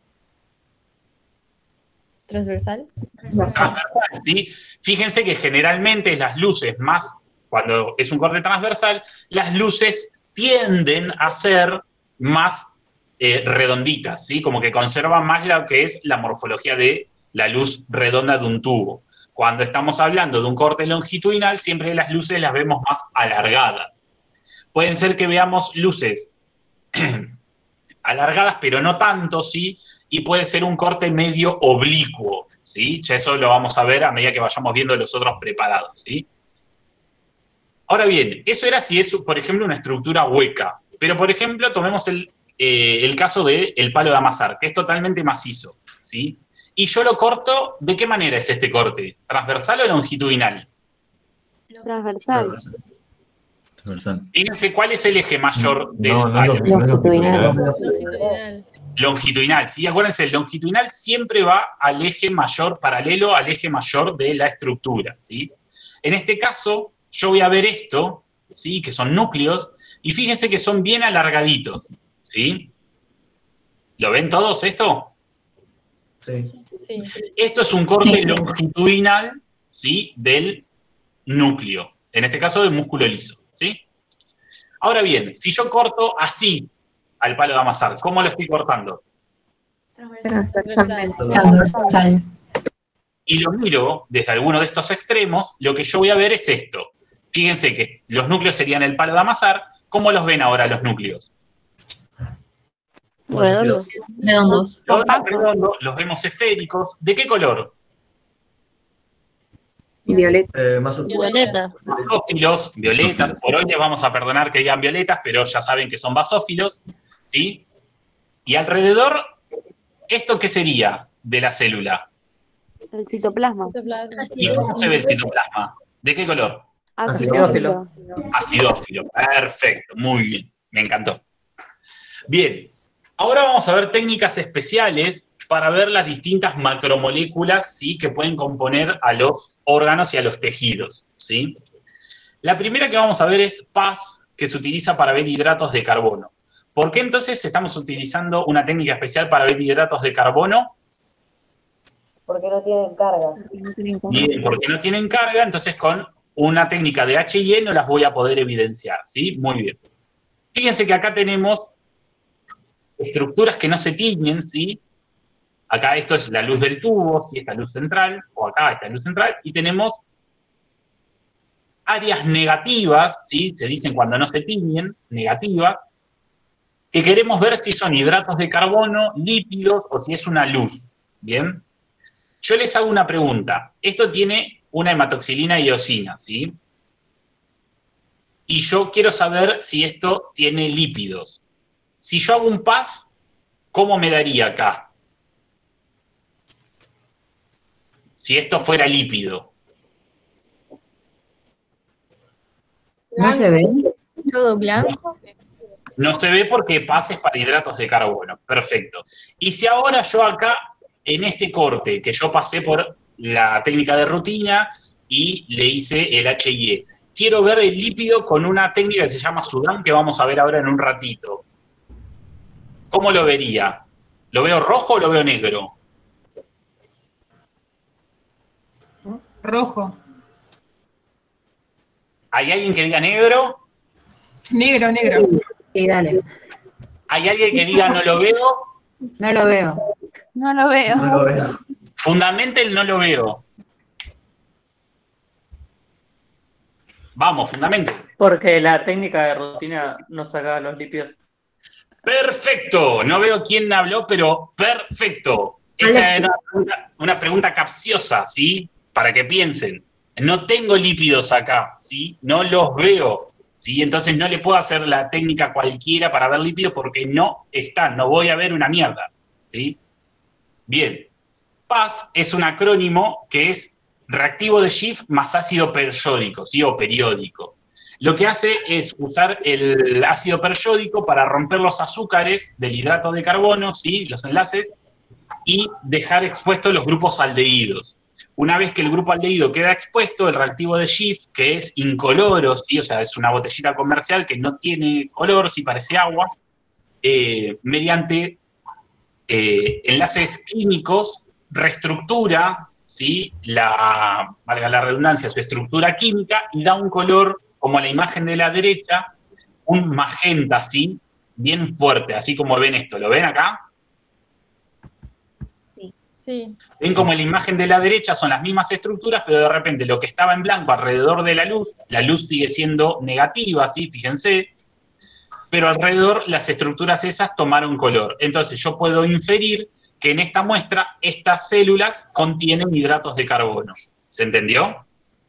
Speaker 8: ¿Transversal?
Speaker 1: Transversal, ¿sí? Fíjense que generalmente las luces más, cuando es un corte transversal, las luces tienden a ser más eh, redonditas, ¿sí? Como que conservan más lo que es la morfología de la luz redonda de un tubo. Cuando estamos hablando de un corte longitudinal, siempre las luces las vemos más alargadas. Pueden ser que veamos luces alargadas, pero no tanto, ¿sí? Y puede ser un corte medio oblicuo, ¿sí? Ya eso lo vamos a ver a medida que vayamos viendo los otros preparados, ¿sí? Ahora bien, eso era si es, por ejemplo, una estructura hueca. Pero, por ejemplo, tomemos el, eh, el caso del palo de amasar, que es totalmente macizo, ¿sí? Y yo lo corto, ¿de qué manera es este corte? ¿Transversal o longitudinal?
Speaker 3: Transversal.
Speaker 6: Transversal.
Speaker 1: Fíjense cuál es el eje mayor del
Speaker 7: No, no,
Speaker 1: palo.
Speaker 7: no, no es
Speaker 8: Longitudinal.
Speaker 7: longitudinal.
Speaker 1: Longitudinal, ¿sí? Acuérdense, el longitudinal siempre va al eje mayor, paralelo al eje mayor de la estructura, ¿sí? En este caso, yo voy a ver esto, ¿sí? Que son núcleos, y fíjense que son bien alargaditos, ¿sí? ¿Lo ven todos esto?
Speaker 6: Sí.
Speaker 8: Sí.
Speaker 1: Esto es un corte longitudinal, ¿sí? Del núcleo, en este caso del músculo liso, ¿sí? Ahora bien, si yo corto así al palo de amasar, ¿cómo lo estoy cortando?
Speaker 8: Transversal.
Speaker 6: Transversal.
Speaker 1: Y lo miro desde alguno de estos extremos, lo que yo voy a ver es esto. Fíjense que los núcleos serían el palo de amasar. ¿Cómo los ven ahora los núcleos?
Speaker 3: Redondos.
Speaker 9: Redondos.
Speaker 1: Los vemos redondos, los vemos esféricos. ¿De qué color?
Speaker 5: Violeta.
Speaker 6: Eh, más oscuro.
Speaker 3: Violeta.
Speaker 1: Basófilos, violetas. Por hoy les vamos a perdonar que digan violetas, pero ya saben que son basófilos, ¿sí? Y alrededor, ¿esto qué sería de la célula?
Speaker 3: El citoplasma.
Speaker 1: ¿Y cómo se ve el citoplasma? ¿De qué color?
Speaker 3: Acidófilo.
Speaker 1: Acidófilo. Perfecto, muy bien. Me encantó. Bien, ahora vamos a ver técnicas especiales para ver las distintas macromoléculas, ¿sí? Que pueden componer a los órganos y a los tejidos, ¿sí? La primera que vamos a ver es P A S, que se utiliza para ver hidratos de carbono. ¿Por qué entonces estamos utilizando una técnica especial para ver hidratos de carbono?
Speaker 8: Porque no tienen carga.
Speaker 1: Bien, porque no tienen carga, entonces con una técnica de H I E no las voy a poder evidenciar, ¿sí? Muy bien. Fíjense que acá tenemos estructuras que no se tiñen, ¿sí? Acá esto es la luz del tubo, ¿sí? Esta luz central, o acá esta luz central, y tenemos áreas negativas, ¿sí? Se dicen cuando no se tiñen, negativas, que queremos ver si son hidratos de carbono, lípidos, o si es una luz, ¿bien? Yo les hago una pregunta. Esto tiene una hematoxilina y eosina, ¿sí? Y yo quiero saber si esto tiene lípidos. Si yo hago un P A S, ¿cómo me daría acá? Si esto fuera lípido.
Speaker 11: ¿No se ve? ¿Todo blanco?
Speaker 1: No se ve porque P A S es para hidratos de carbono. Perfecto. Y si ahora yo acá, en este corte, que yo pasé por la técnica de rutina y le hice el H I E, quiero ver el lípido con una técnica que se llama Sudan, que vamos a ver ahora en un ratito. ¿Cómo lo vería? ¿Lo veo rojo o lo veo negro?
Speaker 9: Rojo.
Speaker 1: ¿Hay alguien que diga negro?
Speaker 9: Negro, negro.
Speaker 12: Sí, dale.
Speaker 1: ¿Hay alguien que diga no lo veo?
Speaker 12: No lo veo.
Speaker 5: No lo veo.
Speaker 6: No lo veo.
Speaker 1: Fundamente el no lo veo. Vamos, fundamente.
Speaker 13: Porque la técnica de rutina no saca los lípidos.
Speaker 1: Perfecto. No veo quién habló, pero perfecto. Esa era una, una pregunta capciosa, ¿sí? Para que piensen. No tengo lípidos acá, ¿sí? No los veo, ¿sí? Entonces no le puedo hacer la técnica cualquiera para ver lípidos porque no están, no voy a ver una mierda, ¿sí? Bien. P A S es un acrónimo que es reactivo de Schiff más ácido periódico, ¿sí? O periódico. Lo que hace es usar el ácido periódico para romper los azúcares del hidrato de carbono, ¿sí? Los enlaces, y dejar expuestos los grupos aldehídos. Una vez que el grupo aldehído queda expuesto, el reactivo de Schiff, que es incoloro, ¿sí? O sea, es una botellita comercial que no tiene color, sí parece agua, eh, mediante eh, enlaces químicos, reestructura, ¿sí? La, valga la redundancia, su estructura química y da un color, como la imagen de la derecha, un magenta, ¿sí? Bien fuerte, así como ven esto. ¿Lo ven acá?
Speaker 8: Sí.
Speaker 1: Ven como en la imagen de la derecha son las mismas estructuras, pero de repente lo que estaba en blanco alrededor de la luz, la luz sigue siendo negativa, ¿sí? Fíjense, pero alrededor las estructuras esas tomaron color. Entonces yo puedo inferir que en esta muestra estas células contienen hidratos de carbono. ¿Se entendió?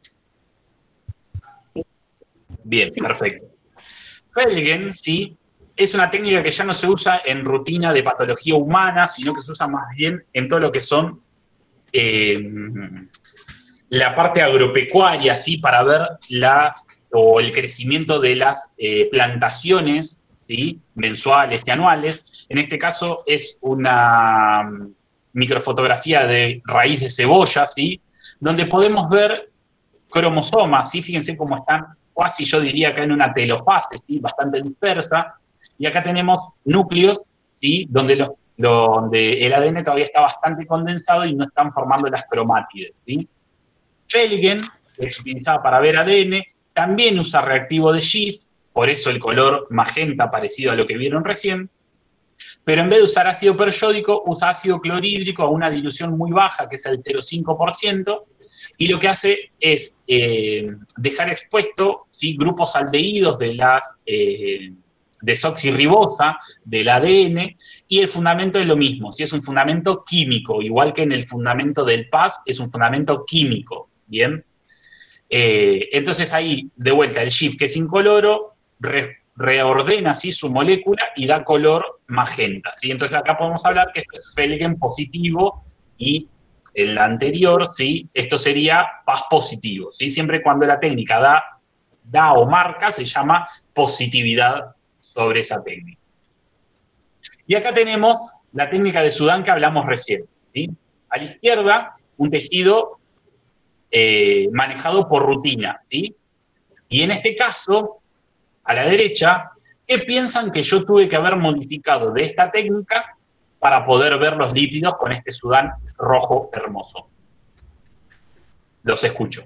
Speaker 1: Bien, sí. Perfecto. Felgen, ¿sí? Es una técnica que ya no se usa en rutina de patología humana, sino que se usa más bien en todo lo que son eh, la parte agropecuaria, ¿sí? Para ver las, o el crecimiento de las eh, plantaciones, ¿sí? Mensuales y anuales. En este caso es una microfotografía de raíz de cebolla, ¿sí? Donde podemos ver cromosomas, ¿sí? Fíjense cómo están, casi yo diría acá en una telofase, ¿sí? Bastante dispersa. Y acá tenemos núcleos, ¿sí? Donde, los, lo, donde el A D N todavía está bastante condensado y no están formando las cromátides, ¿sí? Felgen, que es utilizada para ver A D N, también usa reactivo de Schiff, por eso el color magenta parecido a lo que vieron recién, pero en vez de usar ácido periódico, usa ácido clorhídrico a una dilución muy baja, que es el cero coma cinco por ciento, y lo que hace es eh, dejar expuesto, ¿sí? Grupos aldehídos de las... Eh, desoxirribosa del A D N, y el fundamento es lo mismo, si es un fundamento químico, igual que en el fundamento del P A S, es un fundamento químico, ¿bien? Eh, entonces ahí, de vuelta, el Schiff, que es incoloro, re, reordena así su molécula y da color magenta, ¿sí? Entonces acá podemos hablar que esto es Felgen positivo, y en la anterior, ¿sí? Esto sería P A S positivo, ¿sí? Siempre cuando la técnica da, da o marca, se llama positividad sobre esa técnica. Y acá tenemos la técnica de Sudán que hablamos recién, ¿sí? A la izquierda, un tejido eh, manejado por rutina, ¿sí? Y en este caso, a la derecha, ¿qué piensan que yo tuve que haber modificado de esta técnica para poder ver los lípidos con este Sudán rojo hermoso? Los escucho.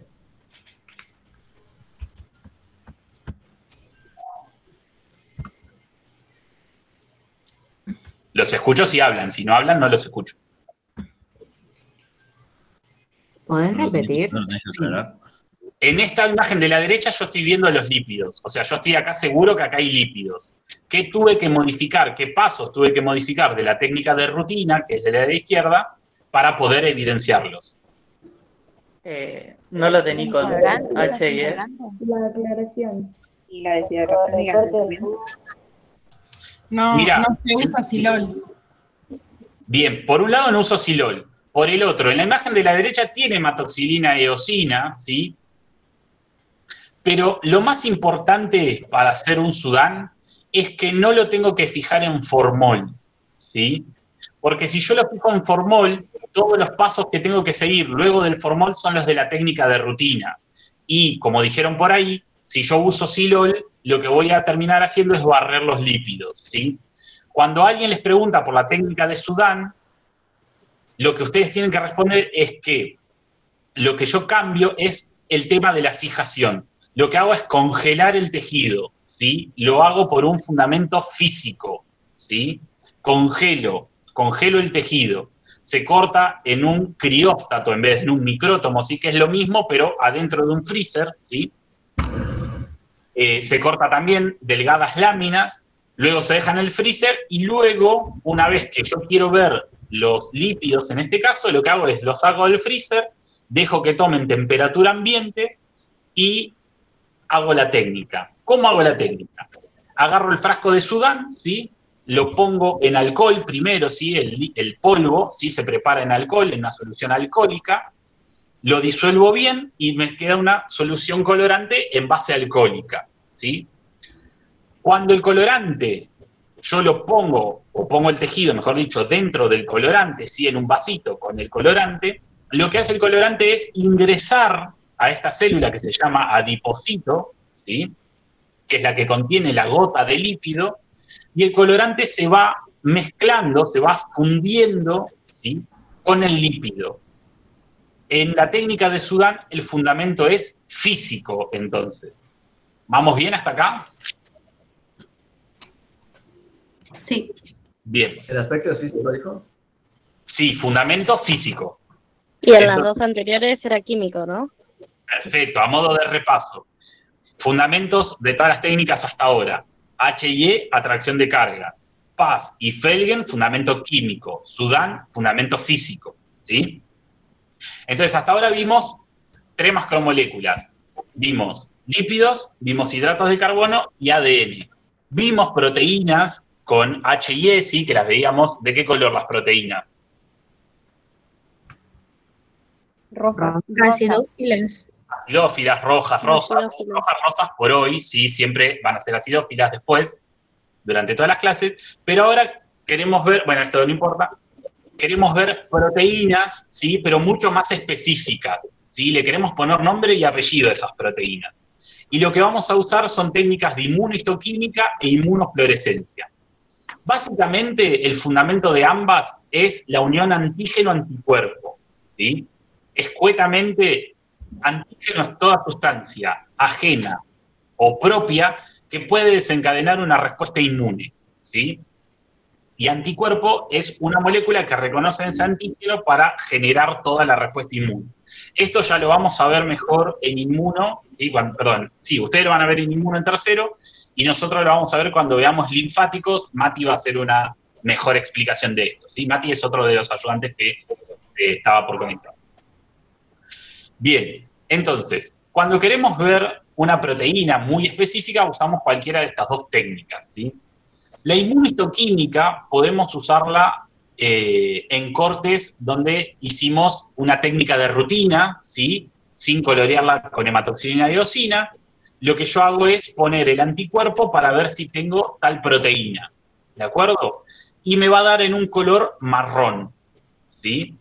Speaker 1: Los escucho si hablan, si no hablan no los escucho.
Speaker 12: ¿Podés repetir?
Speaker 1: Sí. En esta imagen de la derecha yo estoy viendo los lípidos, o sea, yo estoy acá seguro que acá hay lípidos. ¿Qué tuve que modificar? ¿Qué pasos tuve que modificar de la técnica de rutina, que es de la de la izquierda, para poder evidenciarlos?
Speaker 13: Eh, no lo tenía con H y E.
Speaker 11: La aclaración.
Speaker 5: Y la deshidratación.
Speaker 14: No,
Speaker 1: Mirá,
Speaker 14: no se usa silol.
Speaker 1: Bien, por un lado no uso silol. Por el otro, en la imagen de la derecha tiene hematoxilina eosina, ¿sí? Pero lo más importante para hacer un Sudán es que no lo tengo que fijar en formol, ¿sí? Porque si yo lo fijo en formol, todos los pasos que tengo que seguir luego del formol son los de la técnica de rutina. Y, como dijeron por ahí, si yo uso silol, lo que voy a terminar haciendo es barrer los lípidos, ¿sí? Cuando alguien les pregunta por la técnica de Sudán, lo que ustedes tienen que responder es que lo que yo cambio es el tema de la fijación. lo que hago es congelar el tejido, ¿sí? Lo hago por un fundamento físico, ¿sí? Congelo, congelo el tejido. Se corta en un crióstato en vez de en un micrótomo, ¿sí? Que es lo mismo, pero adentro de un freezer, ¿sí? Eh, se corta también delgadas láminas, luego se deja en el freezer y luego, una vez que yo quiero ver los lípidos, en este caso, lo que hago es los saco del freezer, dejo que tomen temperatura ambiente y hago la técnica. ¿Cómo hago la técnica? Agarro el frasco de Sudán, ¿sí? Lo pongo en alcohol primero, ¿sí? El, el polvo, ¿sí? Se prepara en alcohol, en una solución alcohólica, lo disuelvo bien y me queda una solución colorante en base alcohólica, ¿sí? Cuando el colorante yo lo pongo, o pongo el tejido, mejor dicho, dentro del colorante, ¿sí? En un vasito con el colorante, lo que hace el colorante es ingresar a esta célula que se llama adipocito, ¿sí? Que es la que contiene la gota de lípido, y el colorante se va mezclando, se va fundiendo, ¿sí? Con el lípido. En la técnica de Sudán, el fundamento es físico, entonces. ¿Vamos bien hasta acá?
Speaker 9: Sí.
Speaker 1: Bien.
Speaker 6: ¿El aspecto es físico, dijo?
Speaker 1: Sí, fundamento físico.
Speaker 3: Y en las
Speaker 1: Entonces,
Speaker 3: dos anteriores era químico, ¿no?
Speaker 1: perfecto, a modo de repaso. Fundamentos de todas las técnicas hasta ahora. H y E, atracción de cargas. Paz y Felgen, fundamento químico. Sudán, fundamento físico, ¿sí? Entonces, hasta ahora vimos tres macromoléculas. Vimos lípidos, vimos hidratos de carbono y A D N. Vimos proteínas con H y E, sí, que las veíamos. ¿De qué color las proteínas?
Speaker 3: Roja.
Speaker 11: Acidófilas.
Speaker 1: Acidófilas, rojas, rosas.
Speaker 3: Acidófilas.
Speaker 1: Rojas, rosas por hoy, sí, siempre van a ser acidófilas después, durante todas las clases. Pero ahora queremos ver, bueno, esto no importa, queremos ver proteínas, sí, pero mucho más específicas, sí. Le queremos poner nombre y apellido a esas proteínas. Y lo que vamos a usar son técnicas de inmunohistoquímica e inmunofluorescencia. Básicamente, el fundamento de ambas es la unión antígeno-anticuerpo, ¿sí? Escuetamente, antígeno es toda sustancia ajena o propia que puede desencadenar una respuesta inmune, ¿sí? Y anticuerpo es una molécula que reconoce ese antígeno para generar toda la respuesta inmune. Esto ya lo vamos a ver mejor en inmuno, ¿sí? Cuando, perdón, sí, ustedes lo van a ver en inmuno en tercero, y nosotros lo vamos a ver cuando veamos linfáticos. Mati va a hacer una mejor explicación de esto, ¿sí? Mati es otro de los ayudantes que eh, estaba por conectar. Bien, entonces, cuando queremos ver una proteína muy específica, usamos cualquiera de estas dos técnicas, ¿sí? La inmunohistoquímica podemos usarla eh, en cortes donde hicimos una técnica de rutina, ¿sí? Sin colorearla con hematoxilina y eosina. Lo que yo hago es poner el anticuerpo para ver si tengo tal proteína, ¿de acuerdo? Y me va a dar en un color marrón, ¿sí?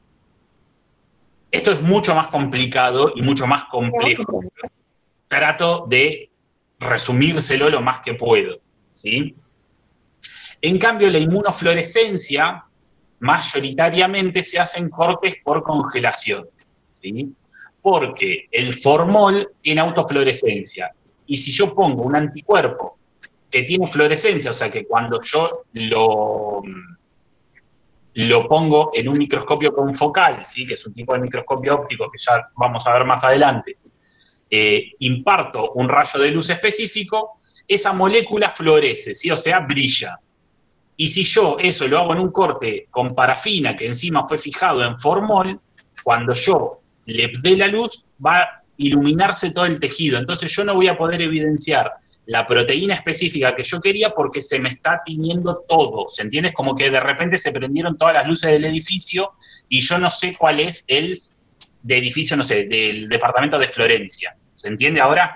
Speaker 1: Esto es mucho más complicado y mucho más complejo. Trato de resumírselo lo más que puedo, ¿sí? En cambio, la inmunofluorescencia mayoritariamente se hace en cortes por congelación, ¿sí? Porque el formol tiene autofluorescencia. Y si yo pongo un anticuerpo que tiene fluorescencia, o sea que cuando yo lo, lo pongo en un microscopio confocal, ¿sí? Que es un tipo de microscopio óptico que ya vamos a ver más adelante, eh, imparto un rayo de luz específico, esa molécula fluoresce, ¿sí? O sea, brilla. Y si yo eso lo hago en un corte con parafina, que encima fue fijado en formol, cuando yo le dé la luz, va a iluminarse todo el tejido. Entonces yo no voy a poder evidenciar la proteína específica que yo quería porque se me está tiñendo todo. ¿Se entiende? Es como que de repente se prendieron todas las luces del edificio y yo no sé cuál es el de edificio, no sé, del departamento de Florencia. ¿Se entiende ahora?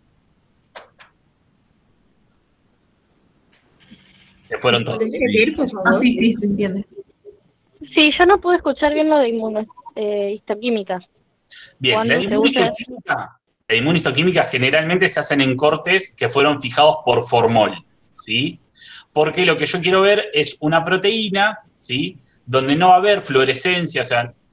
Speaker 1: Se fueron todos.
Speaker 9: ¿Puedes repetir, por favor? Ah, sí, sí, se entiende.
Speaker 3: Sí, yo no pude escuchar bien lo de inmunohistoquímica.
Speaker 1: Bien, la inmunistoquímica, la inmunistoquímica generalmente se hacen en cortes que fueron fijados por formol, ¿sí? Porque lo que yo quiero ver es una proteína, ¿sí? Donde no va a haber fluorescencia, o sea,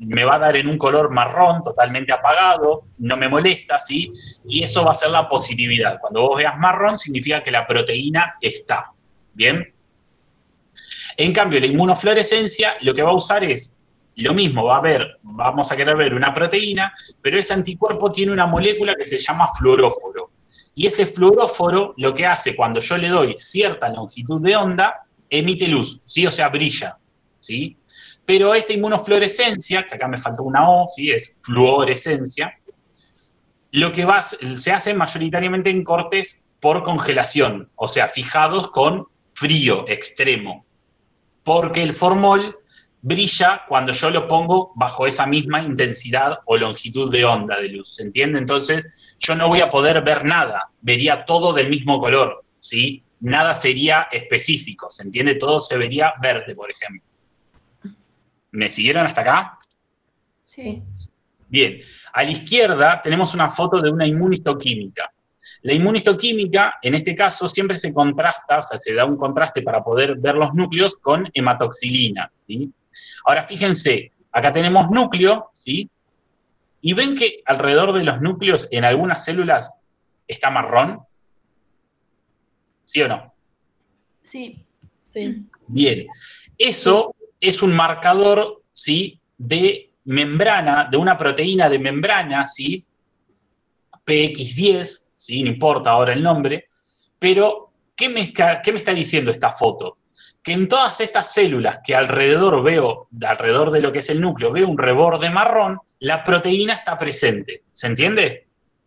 Speaker 1: me va a dar en un color marrón, totalmente apagado, no me molesta, ¿sí? Y eso va a ser la positividad. Cuando vos veas marrón, significa que la proteína está, ¿bien? En cambio, la inmunofluorescencia lo que va a usar es lo mismo, va a ver, vamos a querer ver una proteína, pero ese anticuerpo tiene una molécula que se llama fluoróforo. Y ese fluoróforo lo que hace cuando yo le doy cierta longitud de onda, emite luz, ¿sí? O sea, brilla, ¿sí? Pero esta inmunofluorescencia, que acá me faltó una O, ¿sí? Es fluorescencia, lo que va, se hace mayoritariamente en cortes por congelación, o sea, fijados con frío extremo, porque el formol brilla cuando yo lo pongo bajo esa misma intensidad o longitud de onda de luz, ¿se entiende? Entonces, yo no voy a poder ver nada, vería todo del mismo color, ¿sí? Nada sería específico, ¿se entiende? Todo se vería verde, por ejemplo. ¿Me siguieron hasta acá?
Speaker 11: Sí.
Speaker 1: Bien, a la izquierda tenemos una foto de una inmunistoquímica. La inmunistoquímica, en este caso, siempre se contrasta, o sea, se da un contraste para poder ver los núcleos con hematoxilina, ¿sí? Ahora, fíjense, acá tenemos núcleo, ¿sí? Y ven que alrededor de los núcleos, en algunas células, está marrón. ¿Sí o no?
Speaker 11: Sí. Sí.
Speaker 1: Bien, eso es un marcador, ¿sí? De membrana, de una proteína de membrana, ¿sí? P X diez, ¿sí? No importa ahora el nombre, pero ¿qué me, qué me está diciendo esta foto? Que en todas estas células que alrededor veo, alrededor de lo que es el núcleo, veo un reborde marrón, la proteína está presente. ¿Se entiende?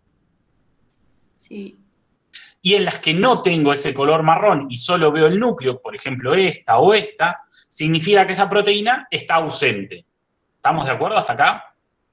Speaker 11: Sí.
Speaker 1: Y en las que no tengo ese color marrón y solo veo el núcleo, por ejemplo esta o esta, significa que esa proteína está ausente. ¿Estamos de acuerdo hasta acá?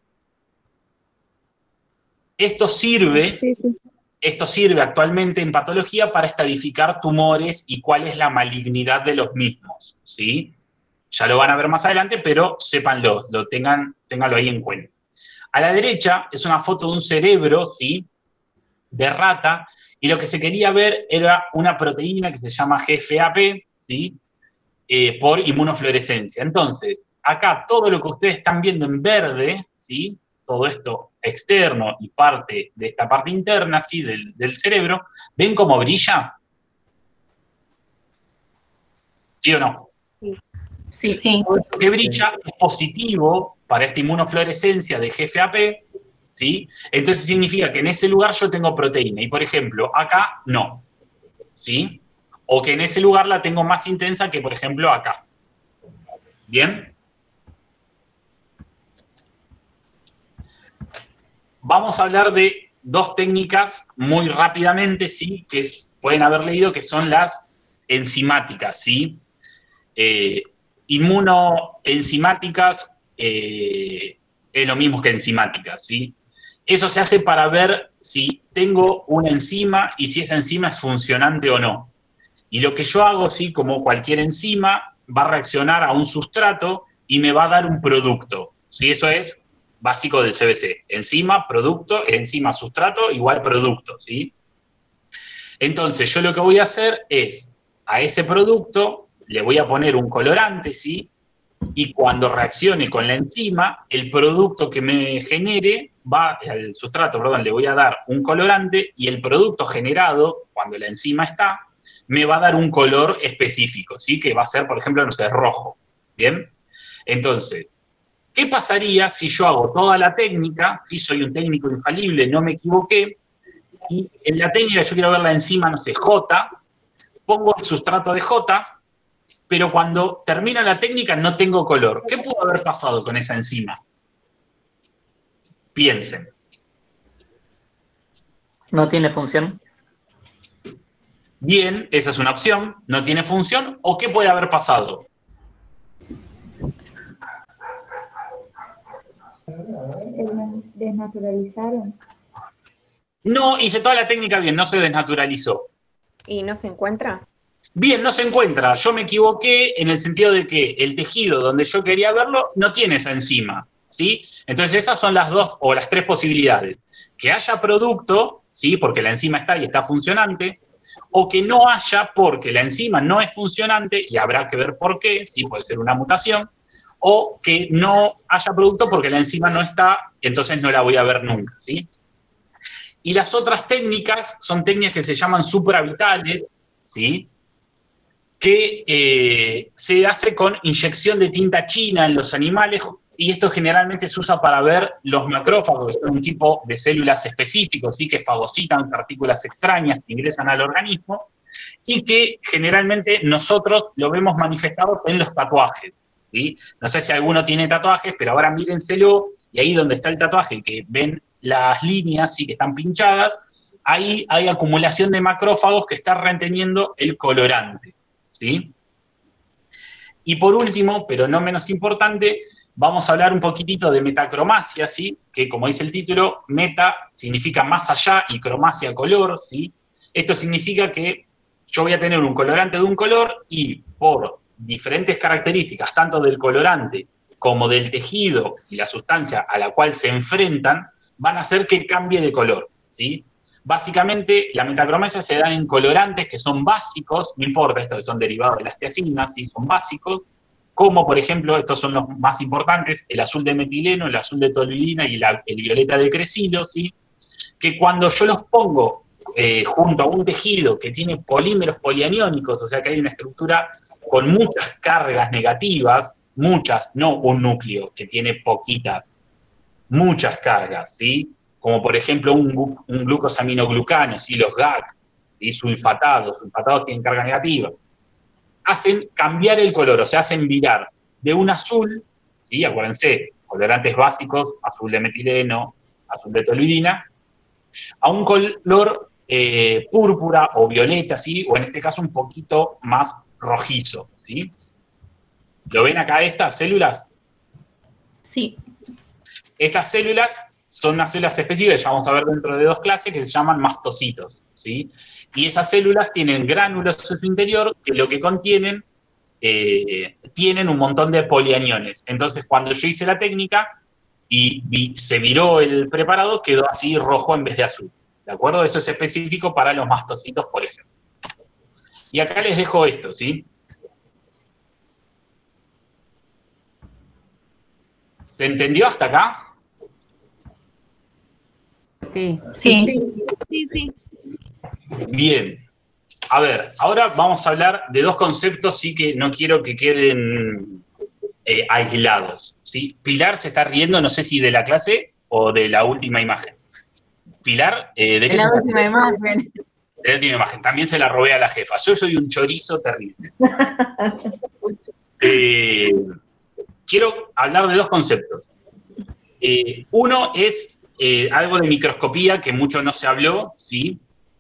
Speaker 1: Esto sirve, sí, sí. Esto sirve actualmente en patología para estadificar tumores y cuál es la malignidad de los mismos, ¿sí? Ya lo van a ver más adelante, pero sépanlo, lo tengan, ténganlo ahí en cuenta. A la derecha es una foto de un cerebro, ¿sí? De rata, y lo que se quería ver era una proteína que se llama G F A P, ¿sí? Eh, por inmunofluorescencia. Entonces, acá todo lo que ustedes están viendo en verde, ¿sí? Todo esto externo y parte de esta parte interna, ¿sí? Del, del cerebro, ¿ven cómo brilla? ¿Sí o no?
Speaker 11: Sí. Sí.
Speaker 1: Lo que brilla es positivo para esta inmunofluorescencia de G F A P, ¿sí? Entonces significa que en ese lugar yo tengo proteína, y por ejemplo, acá no, ¿sí? O que en ese lugar la tengo más intensa que, por ejemplo, acá. ¿Bien? Vamos a hablar de dos técnicas muy rápidamente, ¿sí? Que pueden haber leído, que son las enzimáticas, ¿sí? Eh, inmunoenzimáticas eh, es lo mismo que enzimáticas, ¿sí? Eso se hace para ver si tengo una enzima y si esa enzima es funcionante o no. Y lo que yo hago, ¿sí? Como cualquier enzima, va a reaccionar a un sustrato y me va a dar un producto, ¿sí? Eso es básico del C B C. Enzima, producto, enzima, sustrato, igual producto, ¿sí? Entonces, yo lo que voy a hacer es, a ese producto le voy a poner un colorante, ¿sí? Y cuando reaccione con la enzima, el producto que me genere, va, al sustrato, perdón, le voy a dar un colorante y el producto generado, cuando la enzima está, me va a dar un color específico, ¿sí? Que va a ser, por ejemplo, no sé, rojo, ¿bien? Entonces, ¿qué pasaría si yo hago toda la técnica, si soy un técnico infalible, no me equivoqué, y en la técnica yo quiero ver la enzima, no sé, J, pongo el sustrato de J, pero cuando termino la técnica no tengo color? ¿Qué pudo haber pasado con esa enzima? Piensen.
Speaker 13: ¿No tiene función?
Speaker 1: Bien, esa es una opción. ¿No tiene función? ¿O qué puede haber pasado?
Speaker 15: Desnaturalizaron.
Speaker 1: No, hice toda la técnica bien, no se desnaturalizó.
Speaker 15: ¿Y no se encuentra?
Speaker 1: Bien, no se encuentra. Yo me equivoqué en el sentido de que el tejido donde yo quería verlo no tiene esa enzima, ¿sí? Entonces esas son las dos o las tres posibilidades. Que haya producto, ¿sí? Porque la enzima está y está funcionante, o que no haya porque la enzima no es funcionante y habrá que ver por qué, ¿sí? Puede ser una mutación, o que no haya producto porque la enzima no está, entonces no la voy a ver nunca, ¿sí? Y las otras técnicas son técnicas que se llaman supravitales, ¿sí? Que eh, se hace con inyección de tinta china en los animales, y esto generalmente se usa para ver los macrófagos, que son un tipo de células específicos, ¿sí? Que fagocitan partículas extrañas que ingresan al organismo, y que generalmente nosotros lo vemos manifestados en los tatuajes, ¿sí? No sé si alguno tiene tatuajes, pero ahora mírenselo, y ahí donde está el tatuaje, que ven las líneas, ¿sí? Que están pinchadas, ahí hay acumulación de macrófagos que está reteniendo el colorante, ¿sí? Y por último, pero no menos importante, vamos a hablar un poquitito de metacromacia, ¿sí? Que como dice el título, meta significa más allá y cromacia color, ¿sí? Esto significa que yo voy a tener un colorante de un color y por diferentes características, tanto del colorante como del tejido y la sustancia a la cual se enfrentan, van a hacer que cambie de color, ¿sí? Básicamente, la metacromacia se da en colorantes que son básicos, no importa estos que son derivados de las tiacinas, ¿sí? Son básicos, como por ejemplo, estos son los más importantes, el azul de metileno, el azul de toluidina y la, el violeta de cresilo, ¿sí? Que cuando yo los pongo eh, junto a un tejido que tiene polímeros polianiónicos, o sea que hay una estructura con muchas cargas negativas, muchas, no un núcleo que tiene poquitas, muchas cargas, ¿sí? Como por ejemplo un, un glucosaminoglucano, ¿sí? Los GAGs, ¿sí? Sulfatados, sulfatados tienen carga negativa, hacen cambiar el color, o sea, hacen virar de un azul, ¿sí? Acuérdense, colorantes básicos, azul de metileno, azul de toluidina, a un color eh, púrpura o violeta, ¿sí? O en este caso un poquito más rojizo, ¿sí? ¿Lo ven acá estas células?
Speaker 14: Sí.
Speaker 1: Estas células son unas células específicas, ya vamos a ver dentro de dos clases, que se llaman mastocitos, ¿sí? Y esas células tienen gránulos en su interior que lo que contienen, eh, tienen un montón de polianiones. Entonces, cuando yo hice la técnica y vi, se viró el preparado, quedó así rojo en vez de azul, ¿de acuerdo? Eso es específico para los mastocitos, por ejemplo. Y acá les dejo esto, ¿sí? ¿Se entendió hasta acá?
Speaker 12: Sí.
Speaker 14: Sí. Sí, sí.
Speaker 1: Bien. A ver, ahora vamos a hablar de dos conceptos, sí, que no quiero que queden eh, aislados, ¿sí? Pilar se está riendo, no sé si de la clase o de la última imagen. Pilar, eh, ¿de qué?
Speaker 12: De la última imagen.
Speaker 1: De la última imagen. También se la robé a la jefa. Yo soy un chorizo terrible. eh, quiero hablar de dos conceptos. Eh, uno es eh, algo de microscopía que mucho no se habló, ¿sí?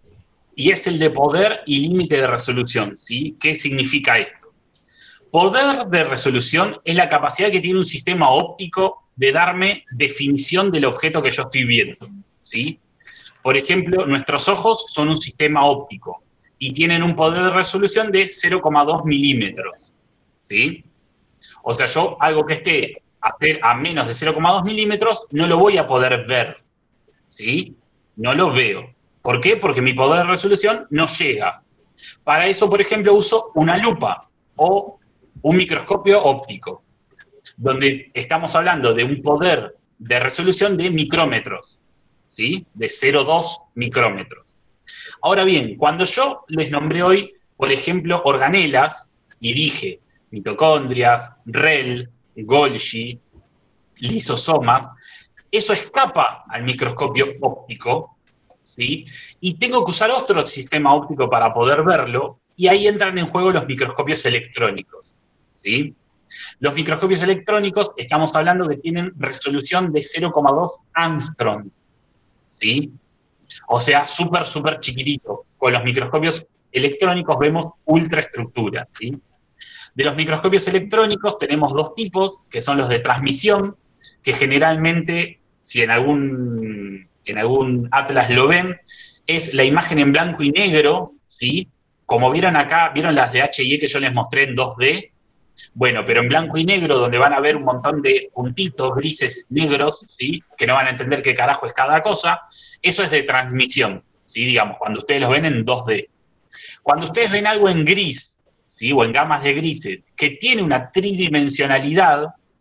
Speaker 1: Y es el de poder y límite de resolución, ¿sí? ¿Qué significa esto? Poder de resolución es la capacidad que tiene un sistema óptico de darme definición del objeto que yo estoy viendo, ¿sí? Por ejemplo, nuestros ojos son un sistema óptico y tienen un poder de resolución de cero coma dos milímetros, ¿sí? O sea, yo algo que esté a, hacer a menos de cero coma dos milímetros no lo voy a poder ver, ¿sí? No lo veo. ¿Por qué? Porque mi poder de resolución no llega. Para eso, por ejemplo, uso una lupa o un microscopio óptico, donde estamos hablando de un poder de resolución de micrómetros, ¿sí? De cero coma dos micrómetros. Ahora bien, cuando yo les nombré hoy, por ejemplo, organelas, y dije mitocondrias, R E L, Golgi, lisosomas, eso escapa al microscopio óptico, ¿sí? Y tengo que usar otro sistema óptico para poder verlo, y ahí entran en juego los microscopios electrónicos, ¿sí? Los microscopios electrónicos, estamos hablando que tienen resolución de cero coma dos angstrom, ¿sí? O sea, súper, súper chiquitito. Con los microscopios electrónicos vemos ultraestructura, ¿sí? De los microscopios electrónicos tenemos dos tipos, que son los de transmisión, que generalmente, si en algún... en algún atlas lo ven, es la imagen en blanco y negro, ¿sí? Como vieron acá, ¿vieron las de H y E que yo les mostré en dos D? Bueno, pero en blanco y negro, donde van a ver un montón de puntitos grises negros, ¿sí? Que no van a entender qué carajo es cada cosa, eso es de transmisión, ¿sí? Digamos, cuando ustedes los ven en dos D. Cuando ustedes ven algo en gris, ¿sí? O en gamas de grises, que tiene una tridimensionalidad,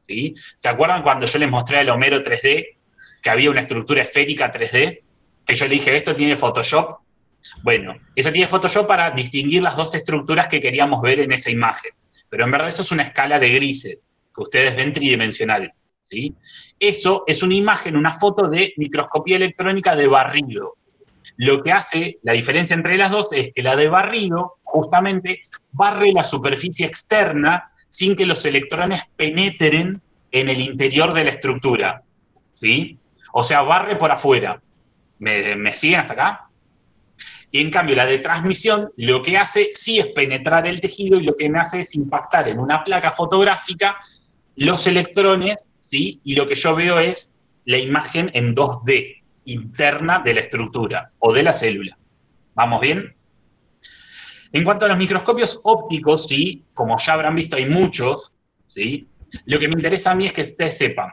Speaker 1: ¿sí? ¿Se acuerdan cuando yo les mostré al Homero tres D que había una estructura esférica tres D? Que yo le dije, ¿esto tiene Photoshop? Bueno, eso tiene Photoshop para distinguir las dos estructuras que queríamos ver en esa imagen. Pero en verdad eso es una escala de grises, que ustedes ven tridimensional, ¿sí? Eso es una imagen, una foto de microscopía electrónica de barrido. Lo que hace, la diferencia entre las dos es que la de barrido, justamente, barre la superficie externa sin que los electrones penetren en el interior de la estructura, ¿sí? O sea, barre por afuera. ¿Me, me siguen hasta acá? Y en cambio, la de transmisión, lo que hace sí es penetrar el tejido y lo que me hace es impactar en una placa fotográfica los electrones, ¿sí? Y lo que yo veo es la imagen en dos D, interna de la estructura o de la célula. ¿Vamos bien? En cuanto a los microscopios ópticos, sí, como ya habrán visto, hay muchos, ¿sí? Lo que me interesa a mí es que ustedes sepan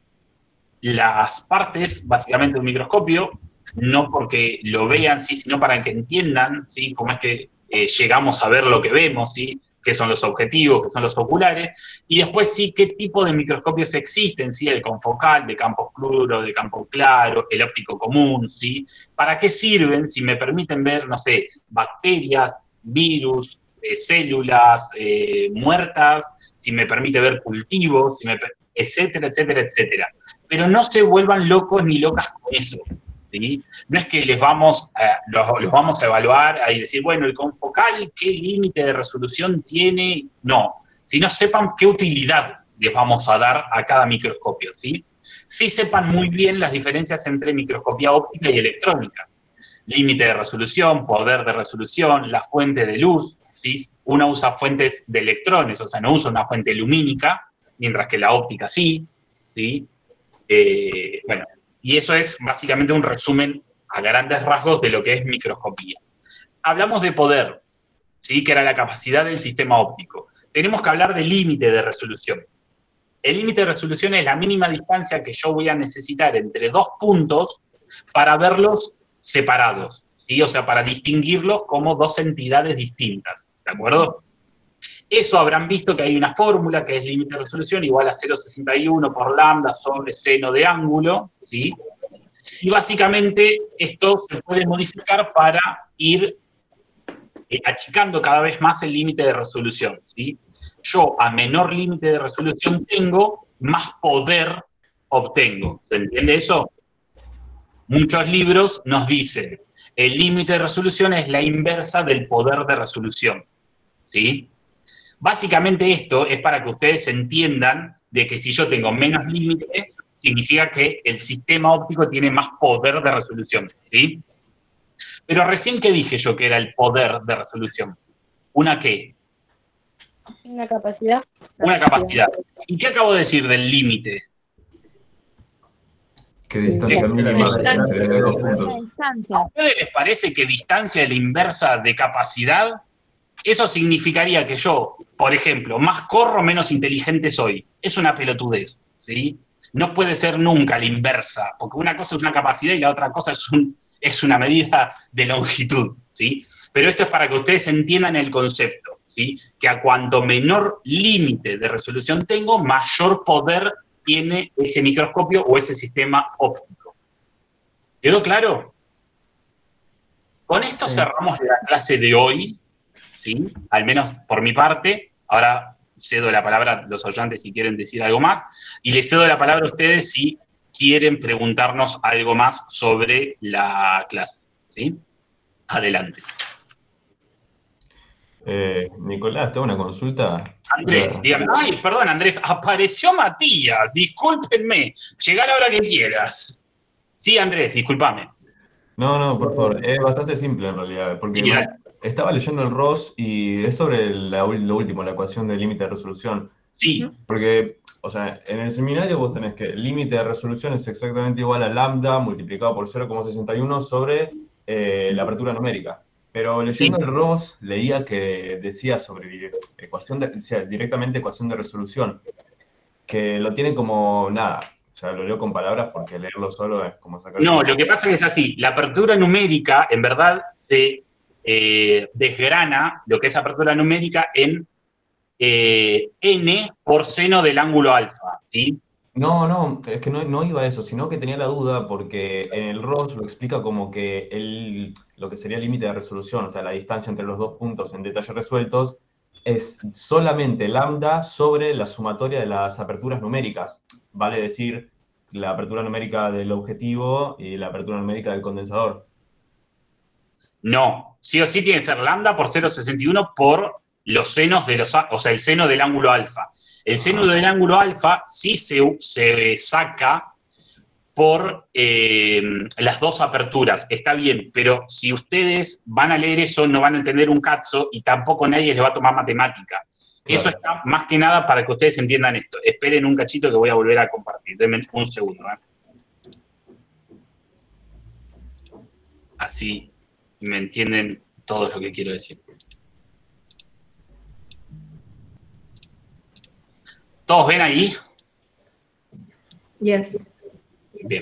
Speaker 1: las partes, básicamente, de un microscopio, no porque lo vean, sí, sino para que entiendan, ¿sí? Cómo es que eh, llegamos a ver lo que vemos, ¿sí? Qué son los objetivos, qué son los oculares, y después sí, qué tipo de microscopios existen, ¿sí? El confocal, de campo oscuro, de campo claro, el óptico común, ¿sí? ¿Para qué sirven? Si me permiten ver, no sé, bacterias, virus, eh, células eh, muertas, si me permite ver cultivos, si me, etcétera, etcétera, etcétera. Pero no se vuelvan locos ni locas con eso, ¿sí? No es que les vamos a, los, los vamos a evaluar y decir, bueno, el confocal, ¿qué límite de resolución tiene? No, sino sepan qué utilidad les vamos a dar a cada microscopio, ¿sí? Sí sepan muy bien las diferencias entre microscopía óptica y electrónica. Límite de resolución, poder de resolución, la fuente de luz, ¿sí? Uno usa fuentes de electrones, o sea, no usa una fuente lumínica, mientras que la óptica sí, ¿sí? Eh, bueno, y eso es básicamente un resumen a grandes rasgos de lo que es microscopía. Hablamos de poder, ¿sí? Que era la capacidad del sistema óptico. Tenemos que hablar del límite de resolución. El límite de resolución es la mínima distancia que yo voy a necesitar entre dos puntos para verlos separados, ¿sí? O sea, para distinguirlos como dos entidades distintas, ¿de acuerdo? Eso habrán visto que hay una fórmula que es límite de resolución igual a cero coma sesenta y uno por lambda sobre seno de ángulo, ¿sí? Y básicamente esto se puede modificar para ir eh, achicando cada vez más el límite de resolución, ¿sí? Yo a menor límite de resolución tengo, más poder obtengo. ¿Se entiende eso? Muchos libros nos dicen, el límite de resolución es la inversa del poder de resolución, ¿sí? Básicamente esto es para que ustedes entiendan de que si yo tengo menos límite, significa que el sistema óptico tiene más poder de resolución, ¿sí? Pero recién que dije yo que era el poder de resolución. ¿Una qué?
Speaker 3: Una capacidad.
Speaker 1: Una capacidad. ¿Y qué acabo de decir del límite?
Speaker 7: ¿Qué distancia mínima entre dos puntos?
Speaker 1: ¿A ustedes les parece que distancia es la inversa de capacidad? Eso significaría que yo, por ejemplo, más corro, menos inteligente soy. Es una pelotudez, ¿sí? No puede ser nunca la inversa, porque una cosa es una capacidad y la otra cosa es, un, es una medida de longitud, ¿sí? Pero esto es para que ustedes entiendan el concepto, ¿sí? Que a cuanto menor límite de resolución tengo, mayor poder tiene ese microscopio o ese sistema óptico. ¿Quedó claro? Con esto sí. Cerramos la clase de hoy, ¿sí? Al menos por mi parte. Ahora cedo la palabra a los oyentes si quieren decir algo más, y les cedo la palabra a ustedes si quieren preguntarnos algo más sobre la clase, ¿sí? Adelante.
Speaker 7: Eh, Nicolás, tengo una consulta.
Speaker 1: Andrés, dígame. Ay, perdón, Andrés, apareció Matías, discúlpenme, llegá a la hora que quieras. Sí, Andrés, discúlpame.
Speaker 7: No, no, por favor, es bastante simple en realidad, porque
Speaker 1: Sí,
Speaker 7: estaba leyendo el R O S y es sobre la, lo último, la ecuación del límite de resolución.
Speaker 1: Sí.
Speaker 7: Porque, o sea, en el seminario vos tenés que el límite de resolución es exactamente igual a lambda multiplicado por cero coma sesenta y uno sobre eh, la apertura numérica. Pero leyendo sí. el R O S leía que decía sobre ecuación de, o sea, directamente ecuación de resolución, que lo tiene como nada. O sea, lo leo con palabras porque leerlo solo es como sacar...
Speaker 1: No, lo que pasa es que es así. La apertura numérica, en verdad, se eh, desgrana lo que es apertura numérica en eh, n por seno del ángulo alfa, ¿sí?
Speaker 7: No, no, es que no, no iba a eso, sino que tenía la duda porque en el R O S lo explica como que el, lo que sería el límite de resolución, o sea, la distancia entre los dos puntos en detalle resueltos, es solamente lambda sobre la sumatoria de las aperturas numéricas. Vale decir, la apertura numérica del objetivo y la apertura numérica del condensador.
Speaker 1: No, sí o sí tiene que ser lambda por cero coma sesenta y uno por los senos de los, o sea, el seno del ángulo alfa. El seno del ángulo alfa sí se, se saca por eh, las dos aperturas, está bien, pero si ustedes van a leer eso no van a entender un cazzo y tampoco nadie les va a tomar matemática. Claro. Eso está más que nada para que ustedes entiendan esto. Esperen un cachito que voy a volver a compartir. Denme un segundo. ¿eh? Así me entienden todo lo que quiero decir. ¿Todos ven ahí?
Speaker 9: Yes.
Speaker 1: Bien.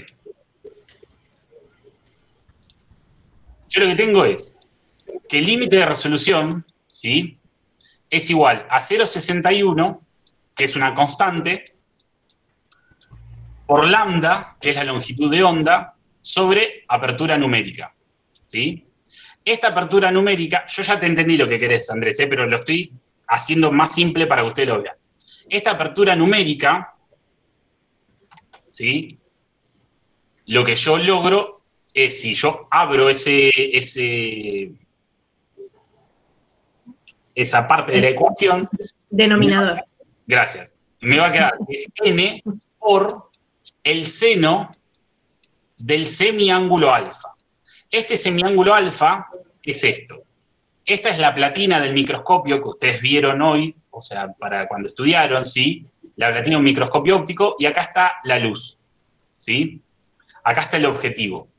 Speaker 1: Yo lo que tengo es que el límite de resolución, ¿sí?, es igual a cero coma sesenta y uno, que es una constante, por lambda, que es la longitud de onda, sobre apertura numérica, ¿sí? Esta apertura numérica, yo ya te entendí lo que querés, Andrés, ¿eh? Pero lo estoy haciendo más simple para que usted lo vea. Esta apertura numérica, ¿sí?, lo que yo logro es, si yo abro ese, ese, esa parte de la ecuación...
Speaker 9: Denominador.
Speaker 1: Gracias. Me va a quedar, es n por el seno del semiángulo alfa. Este semiángulo alfa es esto. Esta es la platina del microscopio que ustedes vieron hoy, o sea, para cuando estudiaron, ¿sí? La platina de un microscopio óptico, y acá está la luz, ¿sí? Acá está el objetivo.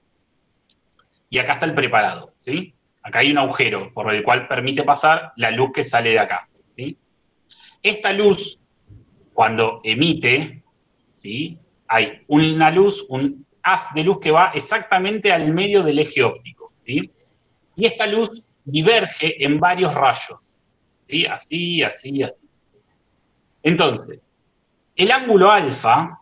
Speaker 1: Y acá está el preparado, ¿sí? Acá hay un agujero por el cual permite pasar la luz que sale de acá, ¿sí? Esta luz, cuando emite, ¿sí?, hay una luz, un haz de luz que va exactamente al medio del eje óptico, ¿sí? Y esta luz diverge en varios rayos, ¿sí? Así, así, así. Entonces, el ángulo alfa,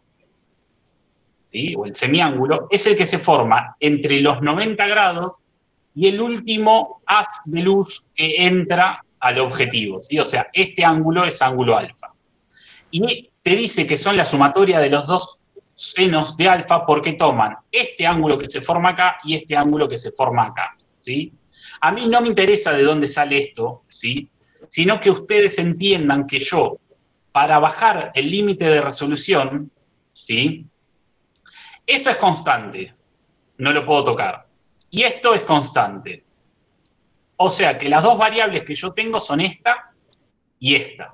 Speaker 1: ¿sí?, o el semiángulo, es el que se forma entre los noventa grados y el último haz de luz que entra al objetivo, ¿sí? O sea, este ángulo es ángulo alfa. Y te dice que son la sumatoria de los dos senos de alfa porque toman este ángulo que se forma acá y este ángulo que se forma acá, ¿sí? A mí no me interesa de dónde sale esto, ¿sí?, sino que ustedes entiendan que yo, para bajar el límite de resolución, ¿sí?, esto es constante, no lo puedo tocar. Y esto es constante. O sea que las dos variables que yo tengo son esta y esta.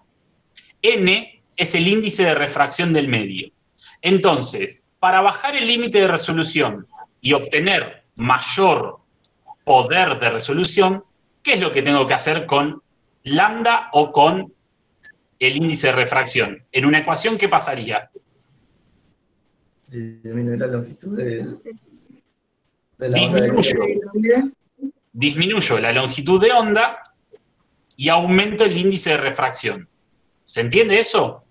Speaker 1: N es el índice de refracción del medio. Entonces, para bajar el límite de resolución y obtener mayor poder de resolución, ¿qué es lo que tengo que hacer con lambda o con el índice de refracción? En una ecuación, ¿qué pasaría?
Speaker 6: Disminuir la longitud del, de la onda
Speaker 1: Disminuyo, disminuyo la longitud de onda y aumento el índice de refracción. ¿Se entiende eso?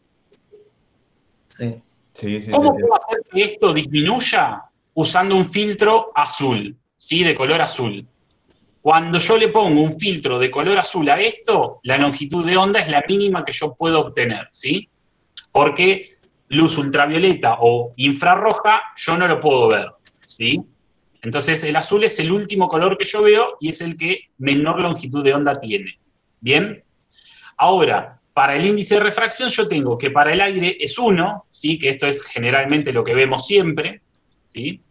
Speaker 6: Sí.
Speaker 7: Sí, sí,
Speaker 1: ¿Cómo
Speaker 7: sí,
Speaker 1: puedo hacer que esto disminuya? Usando un filtro azul, ¿sí?, de color azul. Cuando yo le pongo un filtro de color azul a esto, la longitud de onda es la mínima que yo puedo obtener, ¿sí? Porque luz ultravioleta o infrarroja yo no lo puedo ver, ¿sí? Entonces el azul es el último color que yo veo y es el que menor longitud de onda tiene. ¿Bien? Ahora, para el índice de refracción yo tengo que para el aire es uno, ¿sí?, que esto es generalmente lo que vemos siempre, ¿sí?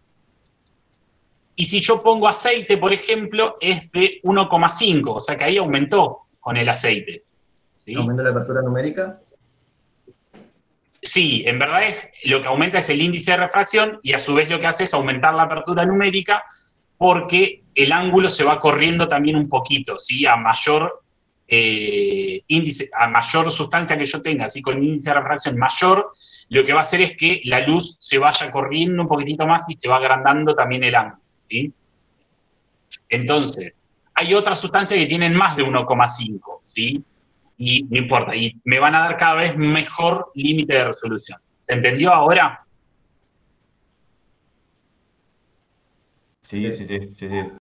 Speaker 1: Y si yo pongo aceite, por ejemplo, es de uno coma cinco, o sea que ahí aumentó con el aceite, ¿sí?
Speaker 6: ¿Aumenta la apertura numérica?
Speaker 1: Sí, en verdad es, lo que aumenta es el índice de refracción y a su vez lo que hace es aumentar la apertura numérica porque el ángulo se va corriendo también un poquito, ¿sí? A mayor eh, índice, a mayor sustancia que yo tenga, así con índice de refracción mayor, lo que va a hacer es que la luz se vaya corriendo un poquitito más y se va agrandando también el ángulo, ¿sí? Entonces, hay otras sustancias que tienen más de uno coma cinco, ¿sí? y no importa, y me van a dar cada vez mejor límite de resolución. ¿Se entendió ahora?
Speaker 7: Sí, sí, sí, sí, sí.